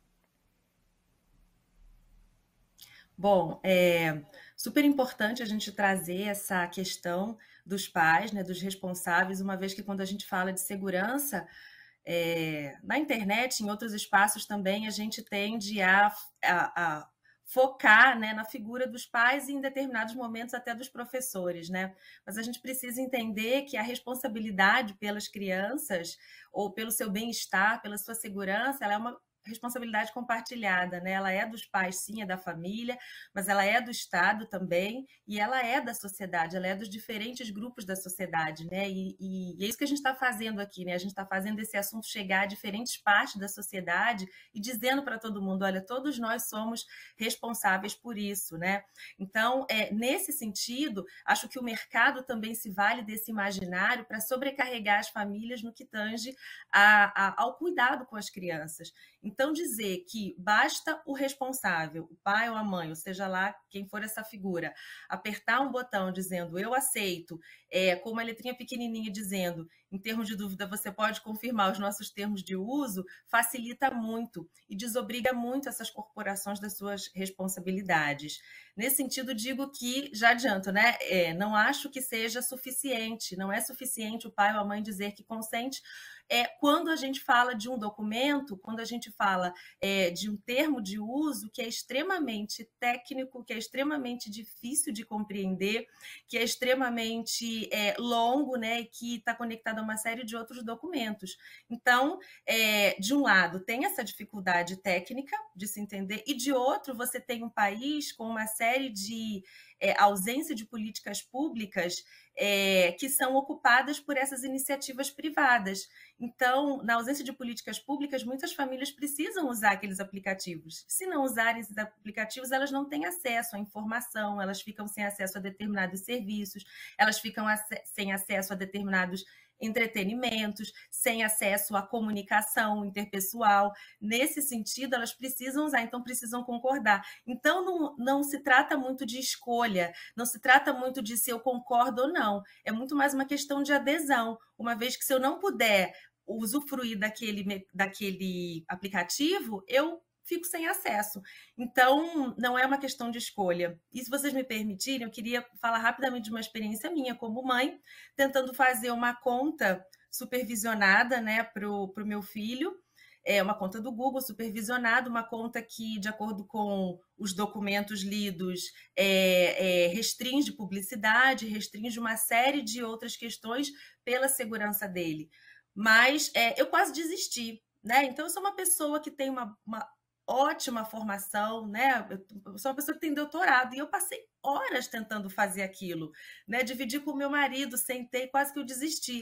Bom, é super importante a gente trazer essa questão dos pais, né, dos responsáveis, uma vez que quando a gente fala de segurança, na internet, em outros espaços também, a gente tende a focar, né, na figura dos pais e em determinados momentos até dos professores, né? Mas a gente precisa entender que a responsabilidade pelas crianças ou pelo seu bem-estar, pela sua segurança, ela é uma responsabilidade compartilhada, né? Ela é dos pais, sim, é da família, mas ela é do Estado também, e ela é da sociedade, ela é dos diferentes grupos da sociedade, né? E é isso que a gente está fazendo aqui, né? A gente está fazendo esse assunto chegar a diferentes partes da sociedade e dizendo para todo mundo, olha, todos nós somos responsáveis por isso, né? Então, nesse sentido, acho que o mercado também se vale desse imaginário para sobrecarregar as famílias no que tange ao cuidado com as crianças. Então, dizer que basta o responsável, o pai ou a mãe, ou seja lá quem for essa figura, apertar um botão dizendo eu aceito, com uma letrinha pequenininha dizendo, em termos de dúvida, você pode confirmar os nossos termos de uso, facilita muito e desobriga muito essas corporações das suas responsabilidades. Nesse sentido, digo que, já adianto, né? Não acho que seja suficiente, não é suficiente o pai ou a mãe dizer que consente. Quando a gente fala de um documento, quando a gente fala de um termo de uso que é extremamente técnico, que é extremamente difícil de compreender, que é extremamente longo, né, e que está conectado a uma série de outros documentos. Então, de um lado, tem essa dificuldade técnica de se entender, e de outro, você tem um país com uma série de ausência de políticas públicas que são ocupadas por essas iniciativas privadas. Então, na ausência de políticas públicas, muitas famílias precisam usar aqueles aplicativos. Se não usarem esses aplicativos, elas não têm acesso à informação, elas ficam sem acesso a determinados serviços, elas ficam sem acesso a determinados entretenimentos, sem acesso à comunicação interpessoal. Nesse sentido, elas precisam usar, então precisam concordar. Então, não se trata muito de escolha, não se trata muito de se eu concordo ou não. É muito mais uma questão de adesão, uma vez que se eu não puder usufruir daquele aplicativo, eu fico sem acesso. Então, não é uma questão de escolha. E se vocês me permitirem, eu queria falar rapidamente de uma experiência minha como mãe, tentando fazer uma conta supervisionada, né, para o meu filho, uma conta do Google supervisionada, uma conta que, de acordo com os documentos lidos, restringe publicidade, restringe uma série de outras questões pela segurança dele. Mas eu quase desisti, né? Então, eu sou uma pessoa que tem uma ótima formação, né? Eu sou uma pessoa que tem doutorado e eu passei horas tentando fazer aquilo, né? Dividi com o meu marido, sentei, quase que eu desisti.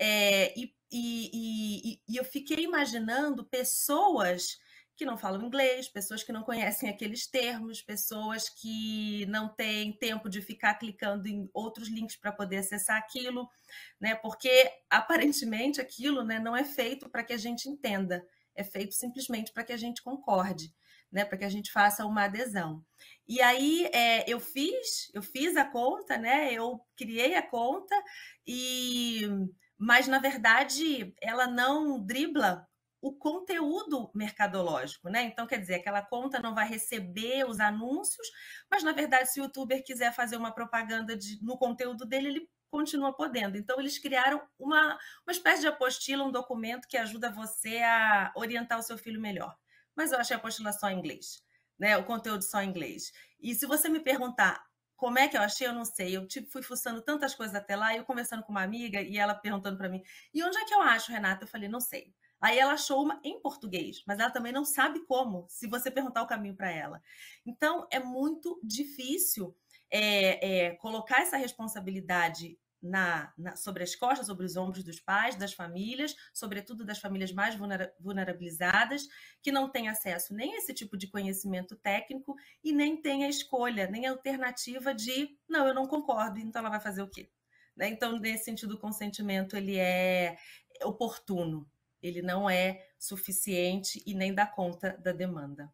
E eu fiquei imaginando pessoas que não falam inglês, pessoas que não conhecem aqueles termos, pessoas que não têm tempo de ficar clicando em outros links para poder acessar aquilo, né? Porque aparentemente aquilo, né, não é feito para que a gente entenda. É feito simplesmente para que a gente concorde, né? Para que a gente faça uma adesão. E aí eu fiz a conta, né? Eu criei a conta, mas, na verdade, ela não dribla o conteúdo mercadológico, né? Então, quer dizer, aquela conta não vai receber os anúncios, mas, na verdade, se o youtuber quiser fazer uma propaganda no conteúdo dele, ele continua podendo. Então, eles criaram uma espécie de apostila, um documento que ajuda você a orientar o seu filho melhor. Mas eu achei a apostila só em inglês, né? O conteúdo só em inglês. E se você me perguntar como é que eu achei, eu não sei. Eu fui fuçando tantas coisas até lá, e eu conversando com uma amiga, e ela perguntando para mim, e onde é que eu acho, Renata? Eu falei, não sei. Aí ela achou uma em português, mas ela também não sabe como, se você perguntar o caminho para ela. Então, é muito difícil colocar essa responsabilidade sobre as costas, sobre os ombros dos pais, das famílias, sobretudo das famílias mais vulnerabilizadas, que não têm acesso nem a esse tipo de conhecimento técnico e nem têm a escolha, nem a alternativa de, não, eu não concordo, então ela vai fazer o quê? Né? Então, nesse sentido, o consentimento ele é oportuno, ele não é suficiente e nem dá conta da demanda.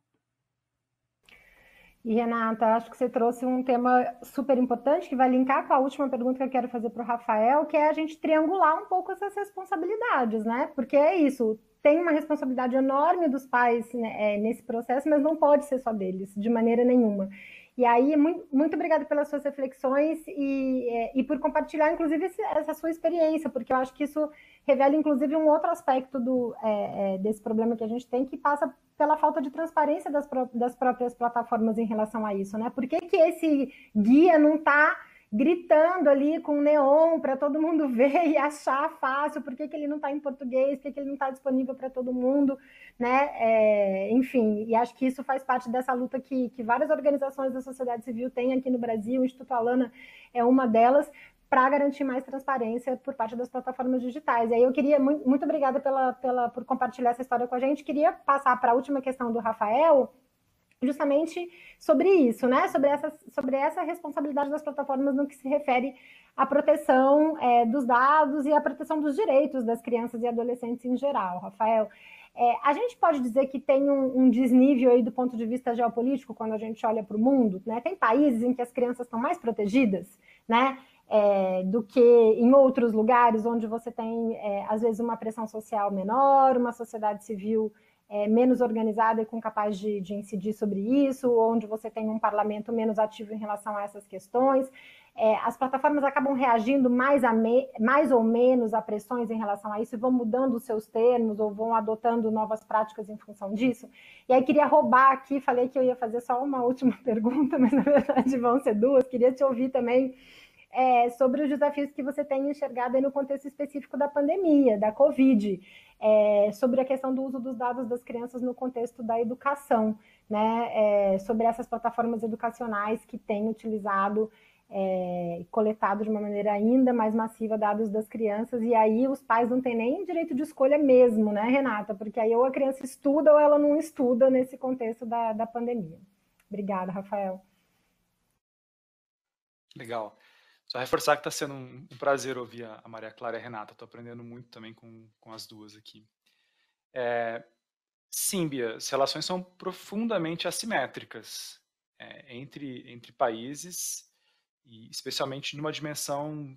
E, Renata, acho que você trouxe um tema super importante que vai linkar com a última pergunta que eu quero fazer para o Rafael, que é a gente triangular um pouco essas responsabilidades, né? Porque é isso, tem uma responsabilidade enorme dos pais, né, nesse processo, mas não pode ser só deles, de maneira nenhuma. E aí, muito obrigada pelas suas reflexões e por compartilhar, inclusive, essa sua experiência, porque eu acho que isso revela, inclusive, um outro aspecto desse problema que a gente tem, que passa pela falta de transparência das próprias plataformas em relação a isso, né? Por que esse guia não está gritando ali com neon para todo mundo ver e achar fácil, por que ele não está em português, por que ele não está disponível para todo mundo, né? Enfim, e acho que isso faz parte dessa luta que várias organizações da sociedade civil têm aqui no Brasil, o Instituto Alana é uma delas, para garantir mais transparência por parte das plataformas digitais. E aí eu queria, muito obrigada por compartilhar essa história com a gente, queria passar para a última questão do Rafael, justamente sobre isso, né? Sobre essa responsabilidade das plataformas no que se refere à proteção dos dados e à proteção dos direitos das crianças e adolescentes em geral. Rafael, a gente pode dizer que tem um desnível aí do ponto de vista geopolítico quando a gente olha para o mundo, né? Tem países em que as crianças estão mais protegidas, né? Do que em outros lugares onde você tem, às vezes, uma pressão social menor, uma sociedade civil menos organizada e capaz de incidir sobre isso, onde você tem um parlamento menos ativo em relação a essas questões. As plataformas acabam reagindo mais ou menos a pressões em relação a isso e vão mudando os seus termos ou vão adotando novas práticas em função disso. E aí queria roubar aqui, falei que eu ia fazer só uma última pergunta, mas na verdade vão ser duas, queria te ouvir também sobre os desafios que você tem enxergado aí no contexto específico da pandemia, da Covid, sobre a questão do uso dos dados das crianças no contexto da educação, né? Sobre essas plataformas educacionais que têm utilizado coletado de uma maneira ainda mais massiva dados das crianças, e aí os pais não têm nem direito de escolha mesmo, né, Renata? Porque aí ou a criança estuda ou ela não estuda nesse contexto da pandemia. Obrigada, Rafael. Legal. Só reforçar que está sendo um prazer ouvir a Maria Clara e a Renata. Estou aprendendo muito também com as duas aqui. Sim, Bia, as relações são profundamente assimétricas entre países, e especialmente numa dimensão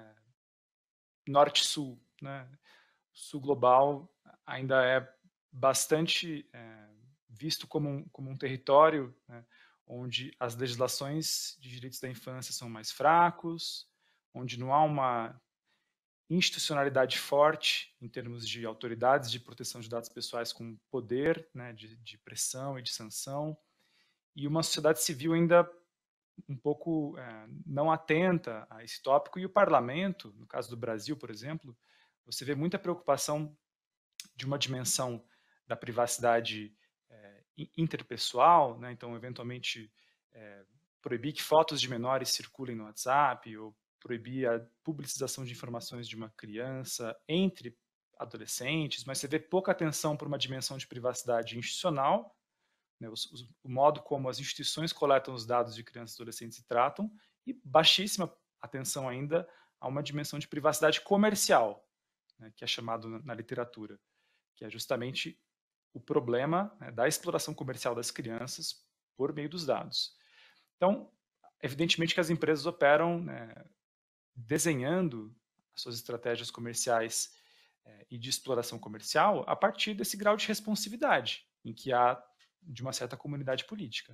norte-sul, né? O sul global ainda é bastante visto como um território, né, onde as legislações de direitos da infância são mais fracos, onde não há uma institucionalidade forte em termos de autoridades de proteção de dados pessoais com poder, né, de pressão e de sanção, e uma sociedade civil ainda um pouco não atenta a esse tópico, e o parlamento, no caso do Brasil, por exemplo, você vê muita preocupação de uma dimensão da privacidade interpessoal, né? Então, eventualmente, proibir que fotos de menores circulem no WhatsApp, ou proibir a publicização de informações de uma criança entre adolescentes, mas você vê pouca atenção por uma dimensão de privacidade institucional, né? O modo como as instituições coletam os dados de crianças e adolescentes e tratam, e baixíssima atenção ainda a uma dimensão de privacidade comercial, né, que é chamado na literatura, que é justamente o problema, né, da exploração comercial das crianças por meio dos dados. Então, evidentemente que as empresas operam, né, desenhando as suas estratégias comerciais e de exploração comercial a partir desse grau de responsividade em que há de uma certa comunidade política.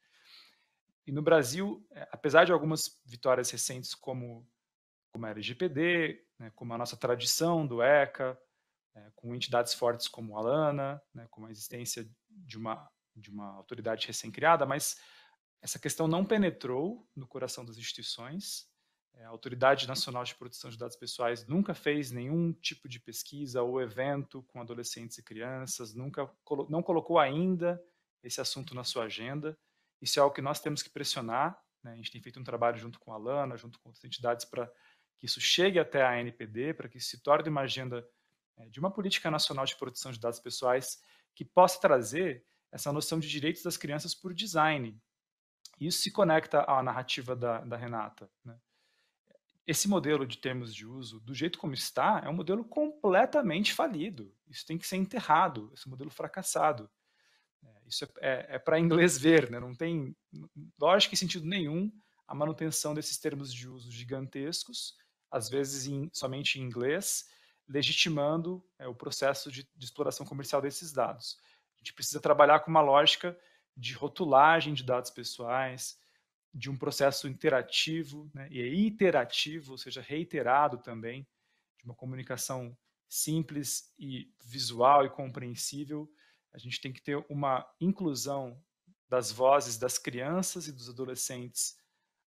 E no Brasil, apesar de algumas vitórias recentes como a LGPD, né, como a nossa tradição do ECA, com entidades fortes como a Alana, né, com a existência de uma autoridade recém-criada, mas essa questão não penetrou no coração das instituições. A Autoridade Nacional de Proteção de Dados Pessoais nunca fez nenhum tipo de pesquisa ou evento com adolescentes e crianças, não colocou ainda esse assunto na sua agenda. Isso é algo que nós temos que pressionar, né? A gente tem feito um trabalho junto com a Alana, junto com outras entidades, para que isso chegue até a ANPD, para que isso se torne uma agenda de uma política nacional de proteção de dados pessoais que possa trazer essa noção de direitos das crianças por design. Isso se conecta à narrativa da Renata, né? Esse modelo de termos de uso, do jeito como está, é um modelo completamente falido. Isso tem que ser enterrado, esse modelo fracassado. Isso é para inglês ver, né? Não tem lógica e sentido nenhum a manutenção desses termos de uso gigantescos, às vezes somente em inglês, legitimando o processo de exploração comercial desses dados. A gente precisa trabalhar com uma lógica de rotulagem de dados pessoais, de um processo interativo, né, e iterativo, ou seja, reiterado também, de uma comunicação simples e visual e compreensível. A gente tem que ter uma inclusão das vozes das crianças e dos adolescentes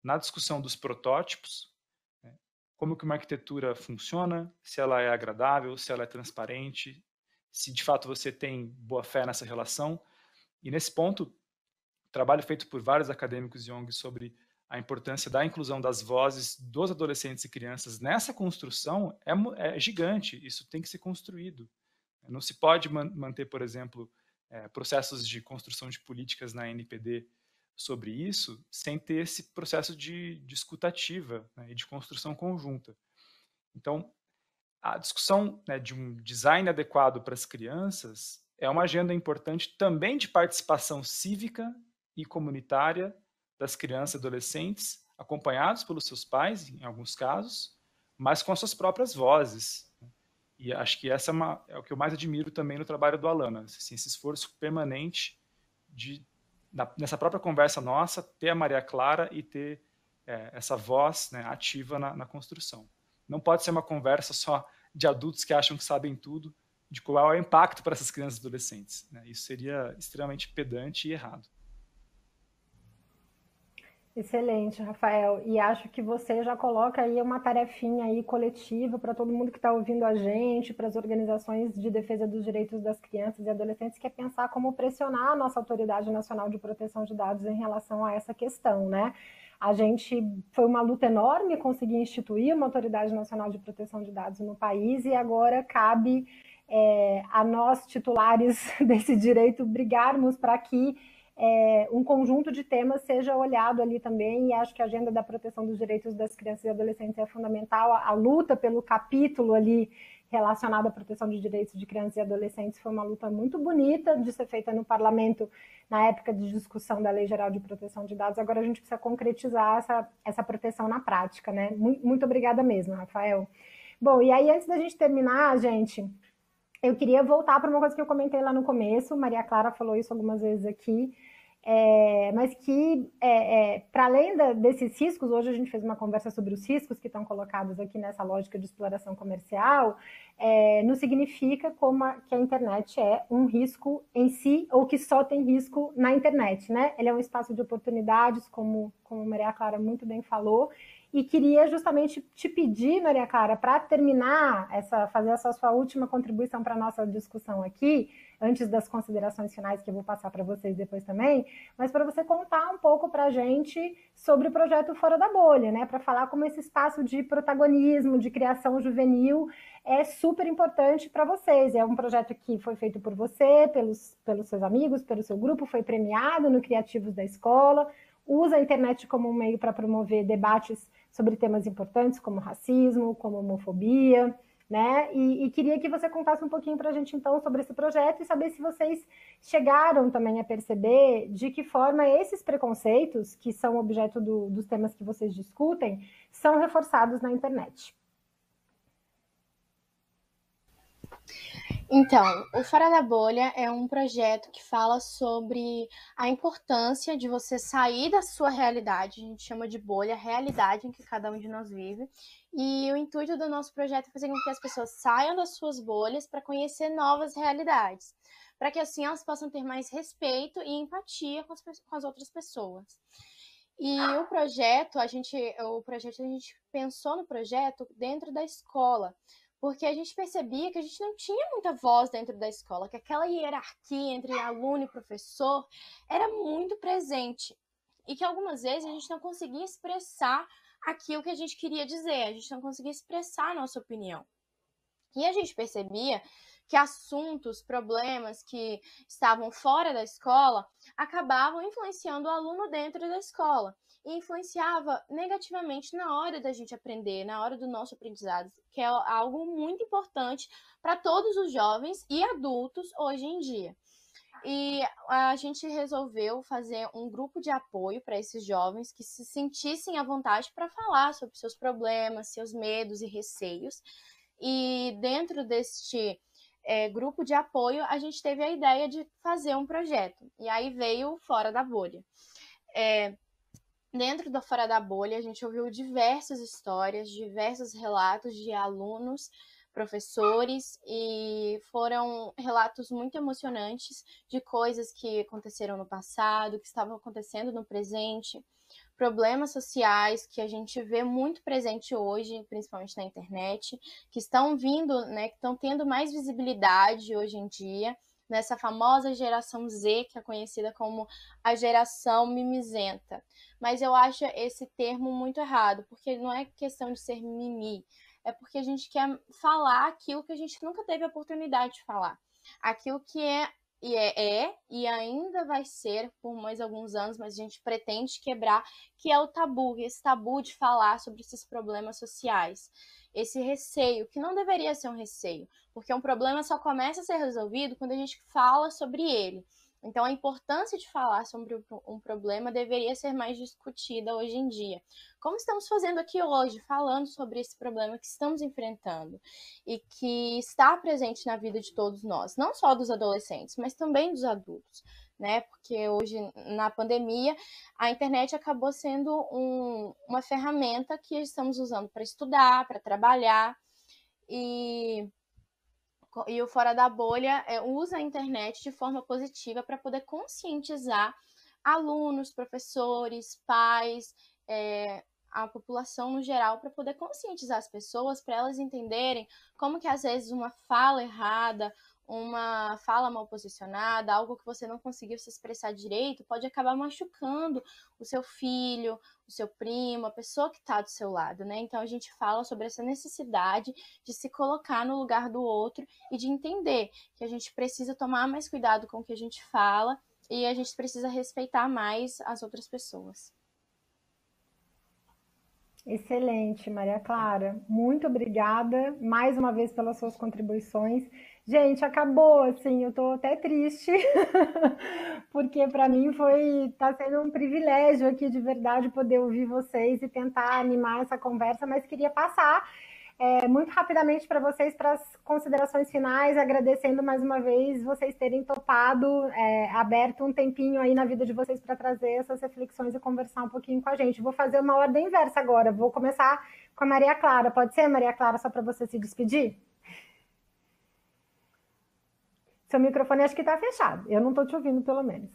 na discussão dos protótipos, né, como que uma arquitetura funciona, se ela é agradável, se ela é transparente, se de fato você tem boa fé nessa relação. E nesse ponto, trabalho feito por vários acadêmicos e ONGs sobre a importância da inclusão das vozes dos adolescentes e crianças nessa construção é gigante, isso tem que ser construído. Não se pode manter, por exemplo, processos de construção de políticas na NPD sobre isso sem ter esse processo de escuta ativa, né, e de construção conjunta. Então, a discussão, né, de um design adequado para as crianças é uma agenda importante também de participação cívica e comunitária das crianças e adolescentes, acompanhados pelos seus pais, em alguns casos, mas com as suas próprias vozes. E acho que essa é o que eu mais admiro também no trabalho do Alana, assim, esse esforço permanente de, nessa própria conversa nossa, ter a Maria Clara e ter essa voz, né, ativa na construção. Não pode ser uma conversa só de adultos que acham que sabem tudo, de qual é o impacto para essas crianças e adolescentes, né? Isso seria extremamente pedante e errado. Excelente, Rafael. E acho que você já coloca aí uma tarefinha aí coletiva para todo mundo que está ouvindo a gente, para as organizações de defesa dos direitos das crianças e adolescentes, que é pensar como pressionar a nossa Autoridade Nacional de Proteção de Dados em relação a essa questão, né? Foi uma luta enorme conseguir instituir uma Autoridade Nacional de Proteção de Dados no país e agora cabe a nós, titulares desse direito, brigarmos para que um conjunto de temas seja olhado ali também, e acho que a agenda da proteção dos direitos das crianças e adolescentes é fundamental. A luta pelo capítulo ali relacionado à proteção de direitos de crianças e adolescentes foi uma luta muito bonita de ser feita no parlamento na época de discussão da Lei Geral de Proteção de Dados. Agora a gente precisa concretizar essa proteção na prática, né? Muito obrigada mesmo, Rafael. Bom, e aí antes da gente terminar, gente, eu queria voltar para uma coisa que eu comentei lá no começo, Maria Clara falou isso algumas vezes aqui, mas que, para além desses riscos, hoje a gente fez uma conversa sobre os riscos que estão colocados aqui nessa lógica de exploração comercial, não significa que a internet é um risco em si, ou que só tem risco na internet, né? Ele é um espaço de oportunidades, como a Maria Clara muito bem falou, e queria justamente te pedir, Maria Clara, para terminar, fazer essa sua última contribuição para a nossa discussão aqui, antes das considerações finais que eu vou passar para vocês depois também, mas para você contar um pouco para a gente sobre o projeto Fora da Bolha, né? Para falar como esse espaço de protagonismo, de criação juvenil é super importante para vocês. É um projeto que foi feito por você, pelos seus amigos, pelo seu grupo, foi premiado no Criativos da Escola, usa a internet como um meio para promover debates sobre temas importantes como racismo, como homofobia, né? E queria que você contasse um pouquinho para a gente, então, sobre esse projeto e saber se vocês chegaram também a perceber de que forma esses preconceitos, que são objeto dos temas que vocês discutem, são reforçados na internet. Então, o Fora da Bolha é um projeto que fala sobre a importância de você sair da sua realidade, a gente chama de bolha, a realidade em que cada um de nós vive, e o intuito do nosso projeto é fazer com que as pessoas saiam das suas bolhas para conhecer novas realidades, para que assim elas possam ter mais respeito e empatia com as outras pessoas. E o projeto, a gente pensou no projeto dentro da escola, porque a gente percebia que a gente não tinha muita voz dentro da escola, que aquela hierarquia entre aluno e professor era muito presente e que algumas vezes a gente não conseguia expressar aquilo que a gente queria dizer, a gente não conseguia expressar a nossa opinião. E a gente percebia que assuntos, problemas que estavam fora da escola acabavam influenciando o aluno dentro da escola e influenciava negativamente na hora da gente aprender, na hora do nosso aprendizado, que é algo muito importante para todos os jovens e adultos hoje em dia. E a gente resolveu fazer um grupo de apoio para esses jovens que se sentissem à vontade para falar sobre seus problemas, seus medos e receios. E dentro deste grupo de apoio, a gente teve a ideia de fazer um projeto. E aí veio o Fora da Bolha. Dentro do Fora da Bolha, a gente ouviu diversas histórias, diversos relatos de alunos, professores, e foram relatos muito emocionantes de coisas que aconteceram no passado, que estavam acontecendo no presente, problemas sociais que a gente vê muito presente hoje, principalmente na internet, que estão vindo, né, que estão tendo mais visibilidade hoje em dia, nessa famosa geração Z, que é conhecida como a geração mimizenta. Mas eu acho esse termo muito errado, porque não é questão de ser mimimi, é porque a gente quer falar aquilo que a gente nunca teve a oportunidade de falar. Aquilo que e ainda vai ser por mais alguns anos, mas a gente pretende quebrar, que é o tabu, esse tabu de falar sobre esses problemas sociais. Esse receio, que não deveria ser um receio, porque um problema só começa a ser resolvido quando a gente fala sobre ele. Então, a importância de falar sobre um problema deveria ser mais discutida hoje em dia. Como estamos fazendo aqui hoje, falando sobre esse problema que estamos enfrentando e que está presente na vida de todos nós, não só dos adolescentes, mas também dos adultos, né? Porque hoje, na pandemia, a internet acabou sendo uma ferramenta que estamos usando para estudar, para trabalhar, e o Fora da Bolha usa a internet de forma positiva para poder conscientizar alunos, professores, pais, a população no geral, para poder conscientizar as pessoas, para elas entenderem como que às vezes uma fala errada, uma fala mal posicionada, algo que você não conseguiu se expressar direito, pode acabar machucando o seu filho, o seu primo, a pessoa que está do seu lado, né? Então a gente fala sobre essa necessidade de se colocar no lugar do outro e de entender que a gente precisa tomar mais cuidado com o que a gente fala e a gente precisa respeitar mais as outras pessoas. Excelente, Maria Clara. Muito obrigada mais uma vez pelas suas contribuições. Gente, acabou, assim, eu tô até triste, porque para mim tá sendo um privilégio aqui de verdade poder ouvir vocês e tentar animar essa conversa, mas queria passar muito rapidamente para vocês, para as considerações finais, agradecendo mais uma vez vocês terem topado, aberto um tempinho aí na vida de vocês para trazer essas reflexões e conversar um pouquinho com a gente. Vou fazer uma ordem inversa agora, vou começar com a Maria Clara. Pode ser, Maria Clara, só para você se despedir? Seu microfone acho que está fechado, eu não estou te ouvindo pelo menos.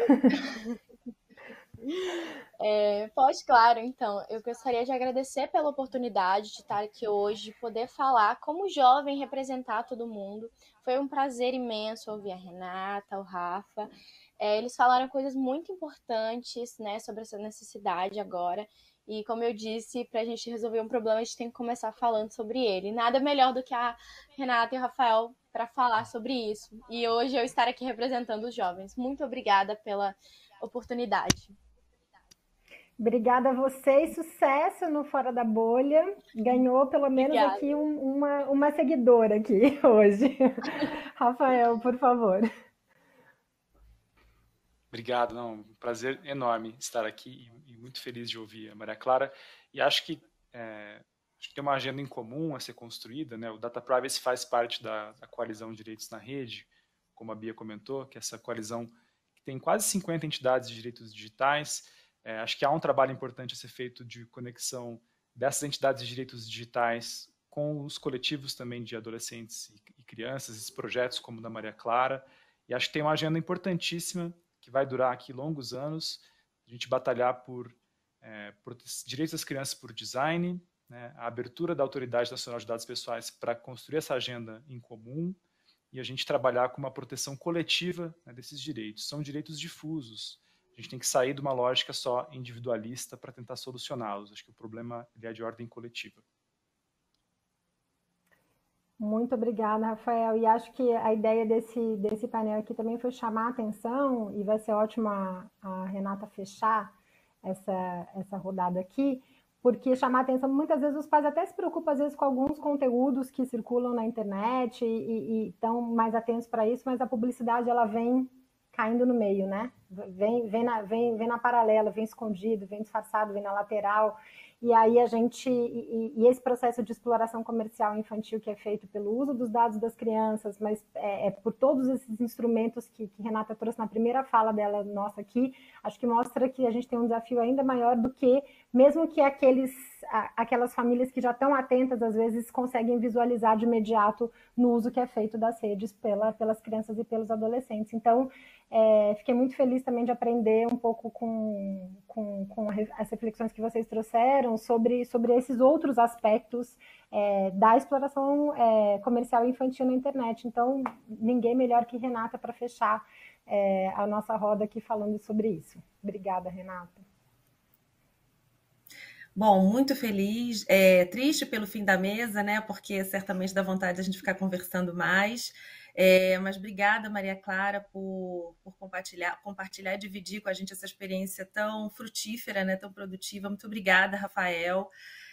Pode, claro. Então, eu gostaria de agradecer pela oportunidade de estar aqui hoje, de poder falar como jovem, representar todo mundo. Foi um prazer imenso ouvir a Renata, o Rafa. Eles falaram coisas muito importantes, né, sobre essa necessidade agora. E, como eu disse, para a gente resolver um problema, a gente tem que começar falando sobre ele. Nada melhor do que a Renata e o Rafael para falar sobre isso. E hoje eu estar aqui representando os jovens. Muito obrigada pela oportunidade. Obrigada a vocês, sucesso no Fora da Bolha. Ganhou pelo menos Obrigada. Aqui uma seguidora aqui hoje. Rafael, por favor. Obrigado, não, um prazer enorme estar aqui e muito feliz de ouvir a Maria Clara. E acho que tem uma agenda em comum a ser construída, né? O Data Privacy faz parte da coalizão de direitos na rede, como a Bia comentou, que é essa coalizão que tem quase 50 entidades de direitos digitais. Acho que há um trabalho importante a ser feito de conexão dessas entidades de direitos digitais com os coletivos também de adolescentes e crianças, esses projetos como o da Maria Clara. E acho que tem uma agenda importantíssima que vai durar aqui longos anos, a gente batalhar por direitos das crianças por design, né, a abertura da Autoridade Nacional de Dados Pessoais para construir essa agenda em comum e a gente trabalhar com uma proteção coletiva, né, desses direitos. São direitos difusos. A gente tem que sair de uma lógica só individualista para tentar solucioná-los. Acho que o problema é de ordem coletiva. Muito obrigada, Rafael. E acho que a ideia desse painel aqui também foi chamar a atenção, e vai ser ótimo a Renata fechar essa rodada aqui, porque chamar a atenção, muitas vezes os pais até se preocupam, às vezes, com alguns conteúdos que circulam na internet e estão mais atentos para isso, mas a publicidade, ela vem caindo no meio, né? Vem na paralela, vem escondido, vem disfarçado, vem na lateral. e aí a gente, e esse processo de exploração comercial infantil que é feito pelo uso dos dados das crianças, mas por todos esses instrumentos que Renata trouxe na primeira fala dela, nossa, aqui, acho que mostra que a gente tem um desafio ainda maior do que, mesmo que aquelas famílias que já estão atentas, às vezes conseguem visualizar de imediato no uso que é feito das redes pelas crianças e pelos adolescentes. Então, fiquei muito feliz também de aprender um pouco com as reflexões que vocês trouxeram sobre esses outros aspectos da exploração comercial infantil na internet. Então, ninguém melhor que Renata para fechar a nossa roda aqui falando sobre isso. Obrigada, Renata. Bom, muito feliz, triste pelo fim da mesa, né? Porque certamente dá vontade de a gente ficar conversando mais. Mas obrigada, Maria Clara, por compartilhar e dividir com a gente essa experiência tão frutífera, né? Tão produtiva. Muito obrigada, Rafael.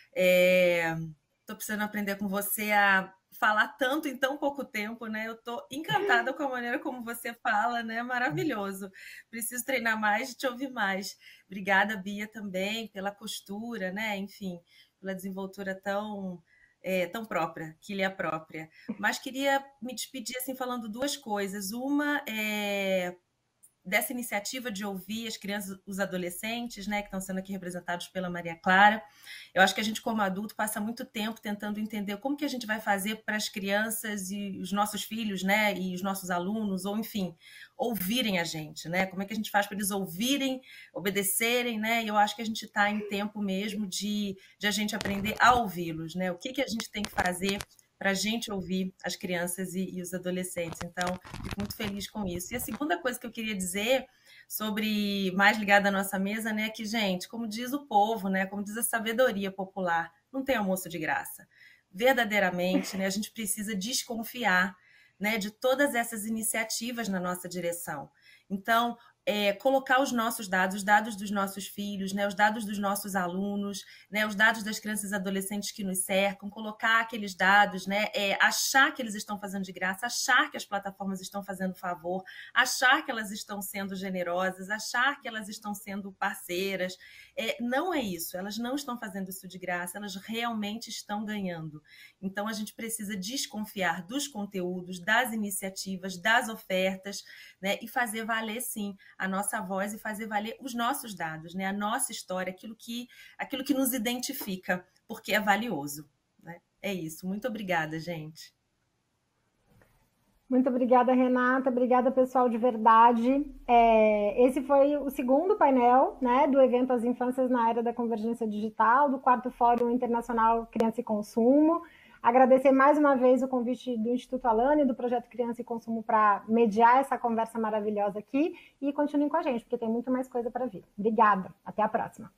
Estou precisando aprender com você a falar tanto em tão pouco tempo, né? Eu estou encantada com a maneira como você fala, né? Maravilhoso. Preciso treinar mais e te ouvir mais. Obrigada, Bia, também, pela postura, né? Enfim, pela desenvoltura tão própria, que lhe é própria. Mas queria me despedir assim, falando duas coisas. Uma é dessa iniciativa de ouvir as crianças, os adolescentes, né, que estão sendo aqui representados pela Maria Clara. Eu acho que a gente, como adulto, passa muito tempo tentando entender como que a gente vai fazer para as crianças e os nossos filhos, né, e os nossos alunos, ou enfim, ouvirem a gente, né? Como é que a gente faz para eles ouvirem, obedecerem, né? E eu acho que a gente está em tempo mesmo de a gente aprender a ouvi-los, né? O que a gente tem que fazer para a gente ouvir as crianças e os adolescentes. Então, fico muito feliz com isso. E a segunda coisa que eu queria dizer, mais ligada à nossa mesa, né, é que, gente, como diz o povo, né, como diz a sabedoria popular, não tem almoço de graça. Verdadeiramente, né, a gente precisa desconfiar, né, de todas essas iniciativas na nossa direção. Então, colocar os nossos dados, os dados dos nossos filhos, né, os dados dos nossos alunos, né, os dados das crianças e adolescentes que nos cercam, colocar aqueles dados, né, achar que eles estão fazendo de graça, achar que as plataformas estão fazendo favor, achar que elas estão sendo generosas, achar que elas estão sendo parceiras. Não é isso, elas não estão fazendo isso de graça, elas realmente estão ganhando. Então, a gente precisa desconfiar dos conteúdos, das iniciativas, das ofertas, né, e fazer valer, sim, a nossa voz e fazer valer os nossos dados, né, a nossa história, aquilo que nos identifica, porque é valioso, né? É isso. Muito obrigada, gente. Muito obrigada, Renata. Obrigada, pessoal, de verdade. Esse foi o segundo painel, né, do evento As Infâncias na Era da Convergência Digital, do 4º Fórum Internacional Criança e Consumo. Agradecer mais uma vez o convite do Instituto Alana e do Projeto Criança e Consumo para mediar essa conversa maravilhosa aqui e continuem com a gente, porque tem muito mais coisa para vir. Obrigada. Até a próxima.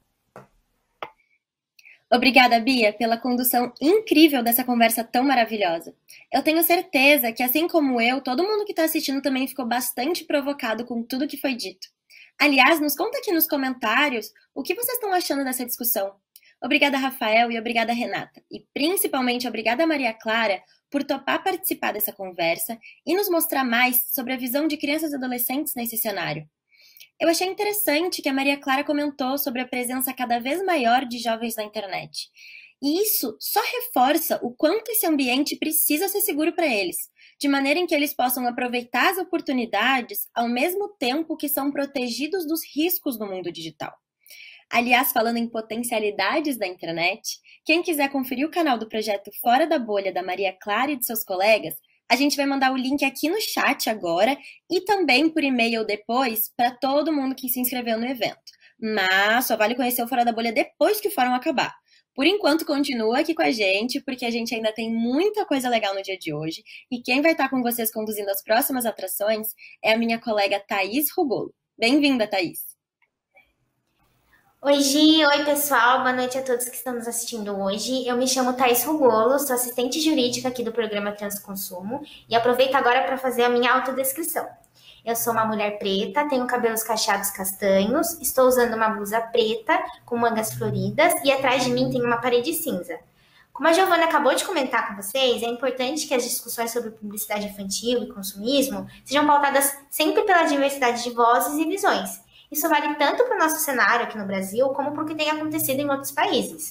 Obrigada, Bia, pela condução incrível dessa conversa tão maravilhosa. Eu tenho certeza que, assim como eu, todo mundo que está assistindo também ficou bastante provocado com tudo que foi dito. Aliás, nos conta aqui nos comentários o que vocês estão achando dessa discussão. Obrigada, Rafael, e obrigada, Renata. E principalmente obrigada, Maria Clara, por topar participar dessa conversa e nos mostrar mais sobre a visão de crianças e adolescentes nesse cenário. Eu achei interessante que a Maria Clara comentou sobre a presença cada vez maior de jovens na internet. E isso só reforça o quanto esse ambiente precisa ser seguro para eles, de maneira em que eles possam aproveitar as oportunidades ao mesmo tempo que são protegidos dos riscos do mundo digital. Aliás, falando em potencialidades da internet, quem quiser conferir o canal do projeto Fora da Bolha da Maria Clara e de seus colegas, a gente vai mandar o link aqui no chat agora e também por e-mail depois para todo mundo que se inscreveu no evento. Mas só vale conhecer o Fora da Bolha depois que o fórum acabar. Por enquanto, continua aqui com a gente, porque a gente ainda tem muita coisa legal no dia de hoje. E quem vai estar com vocês conduzindo as próximas atrações é a minha colega Thaís Rugolo. Bem-vinda, Thaís! Oi, Gi. Oi, pessoal. Boa noite a todos que estão nos assistindo hoje. Eu me chamo Thaís Rugolo, sou assistente jurídica aqui do programa Child and Consumerism e aproveito agora para fazer a minha autodescrição. Eu sou uma mulher preta, tenho cabelos cacheados castanhos, estou usando uma blusa preta com mangas floridas e atrás de mim tem uma parede cinza. Como a Giovana acabou de comentar com vocês, é importante que as discussões sobre publicidade infantil e consumismo sejam pautadas sempre pela diversidade de vozes e visões. Isso vale tanto para o nosso cenário aqui no Brasil, como para o que tem acontecido em outros países.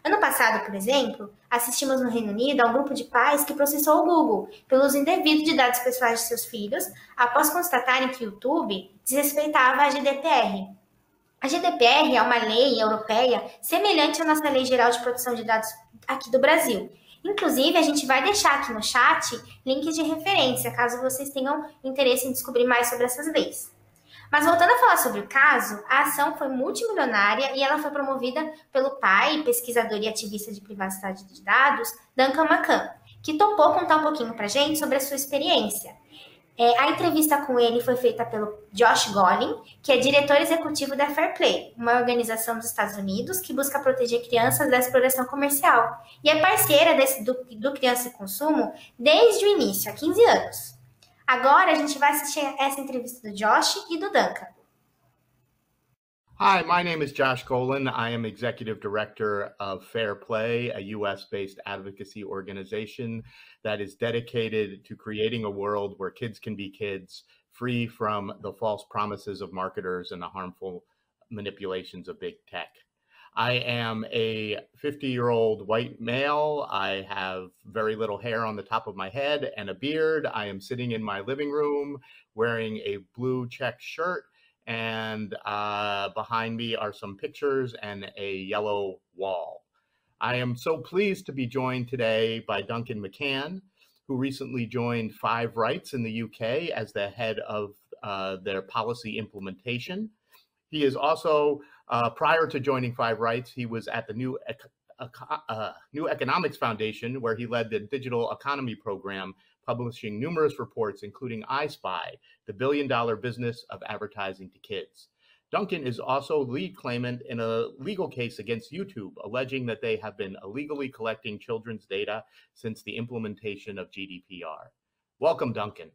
Ano passado, por exemplo, assistimos no Reino Unido a um grupo de pais que processou o Google pelo uso indevido de dados pessoais de seus filhos, após constatarem que o YouTube desrespeitava a GDPR. A GDPR é uma lei europeia semelhante à nossa Lei Geral de Proteção de Dados aqui do Brasil. Inclusive, a gente vai deixar aqui no chat links de referência, caso vocês tenham interesse em descobrir mais sobre essas leis. Mas voltando a falar sobre o caso, a ação foi multimilionária e ela foi promovida pelo pai, pesquisador e ativista de privacidade de dados, Duncan McCann, que topou contar um pouquinho pra gente sobre a sua experiência. A entrevista com ele foi feita pelo Josh Golin, que é diretor executivo da Fair Play, uma organização dos Estados Unidos que busca proteger crianças da exploração comercial e é parceira do Criança e Consumo desde o início, há 15 anos. Agora a gente vai assistir essa entrevista do Josh e do Duncan. Hi, my name is Josh Golan. I am Executive Director of Fair Play, a US-based advocacy organization that is dedicated to creating a world where kids can be kids, free from the false promises of marketers and the harmful manipulations of big tech. I am a 50-year-old white male. I have very little hair on the top of my head and a beard. I am sitting in my living room wearing a blue check shirt, and behind me are some pictures and a yellow wall. I am so pleased to be joined today by Duncan McCann, who recently joined Five Rights in the UK as the head of their policy implementation. He is also, prior to joining Five Rights, he was at the New Economics Foundation, where he led the digital economy program, publishing numerous reports, including I Spy, the billion-dollar business of advertising to kids. Duncan is also lead claimant in a legal case against YouTube, alleging that they have been illegally collecting children's data since the implementation of GDPR. Welcome, Duncan.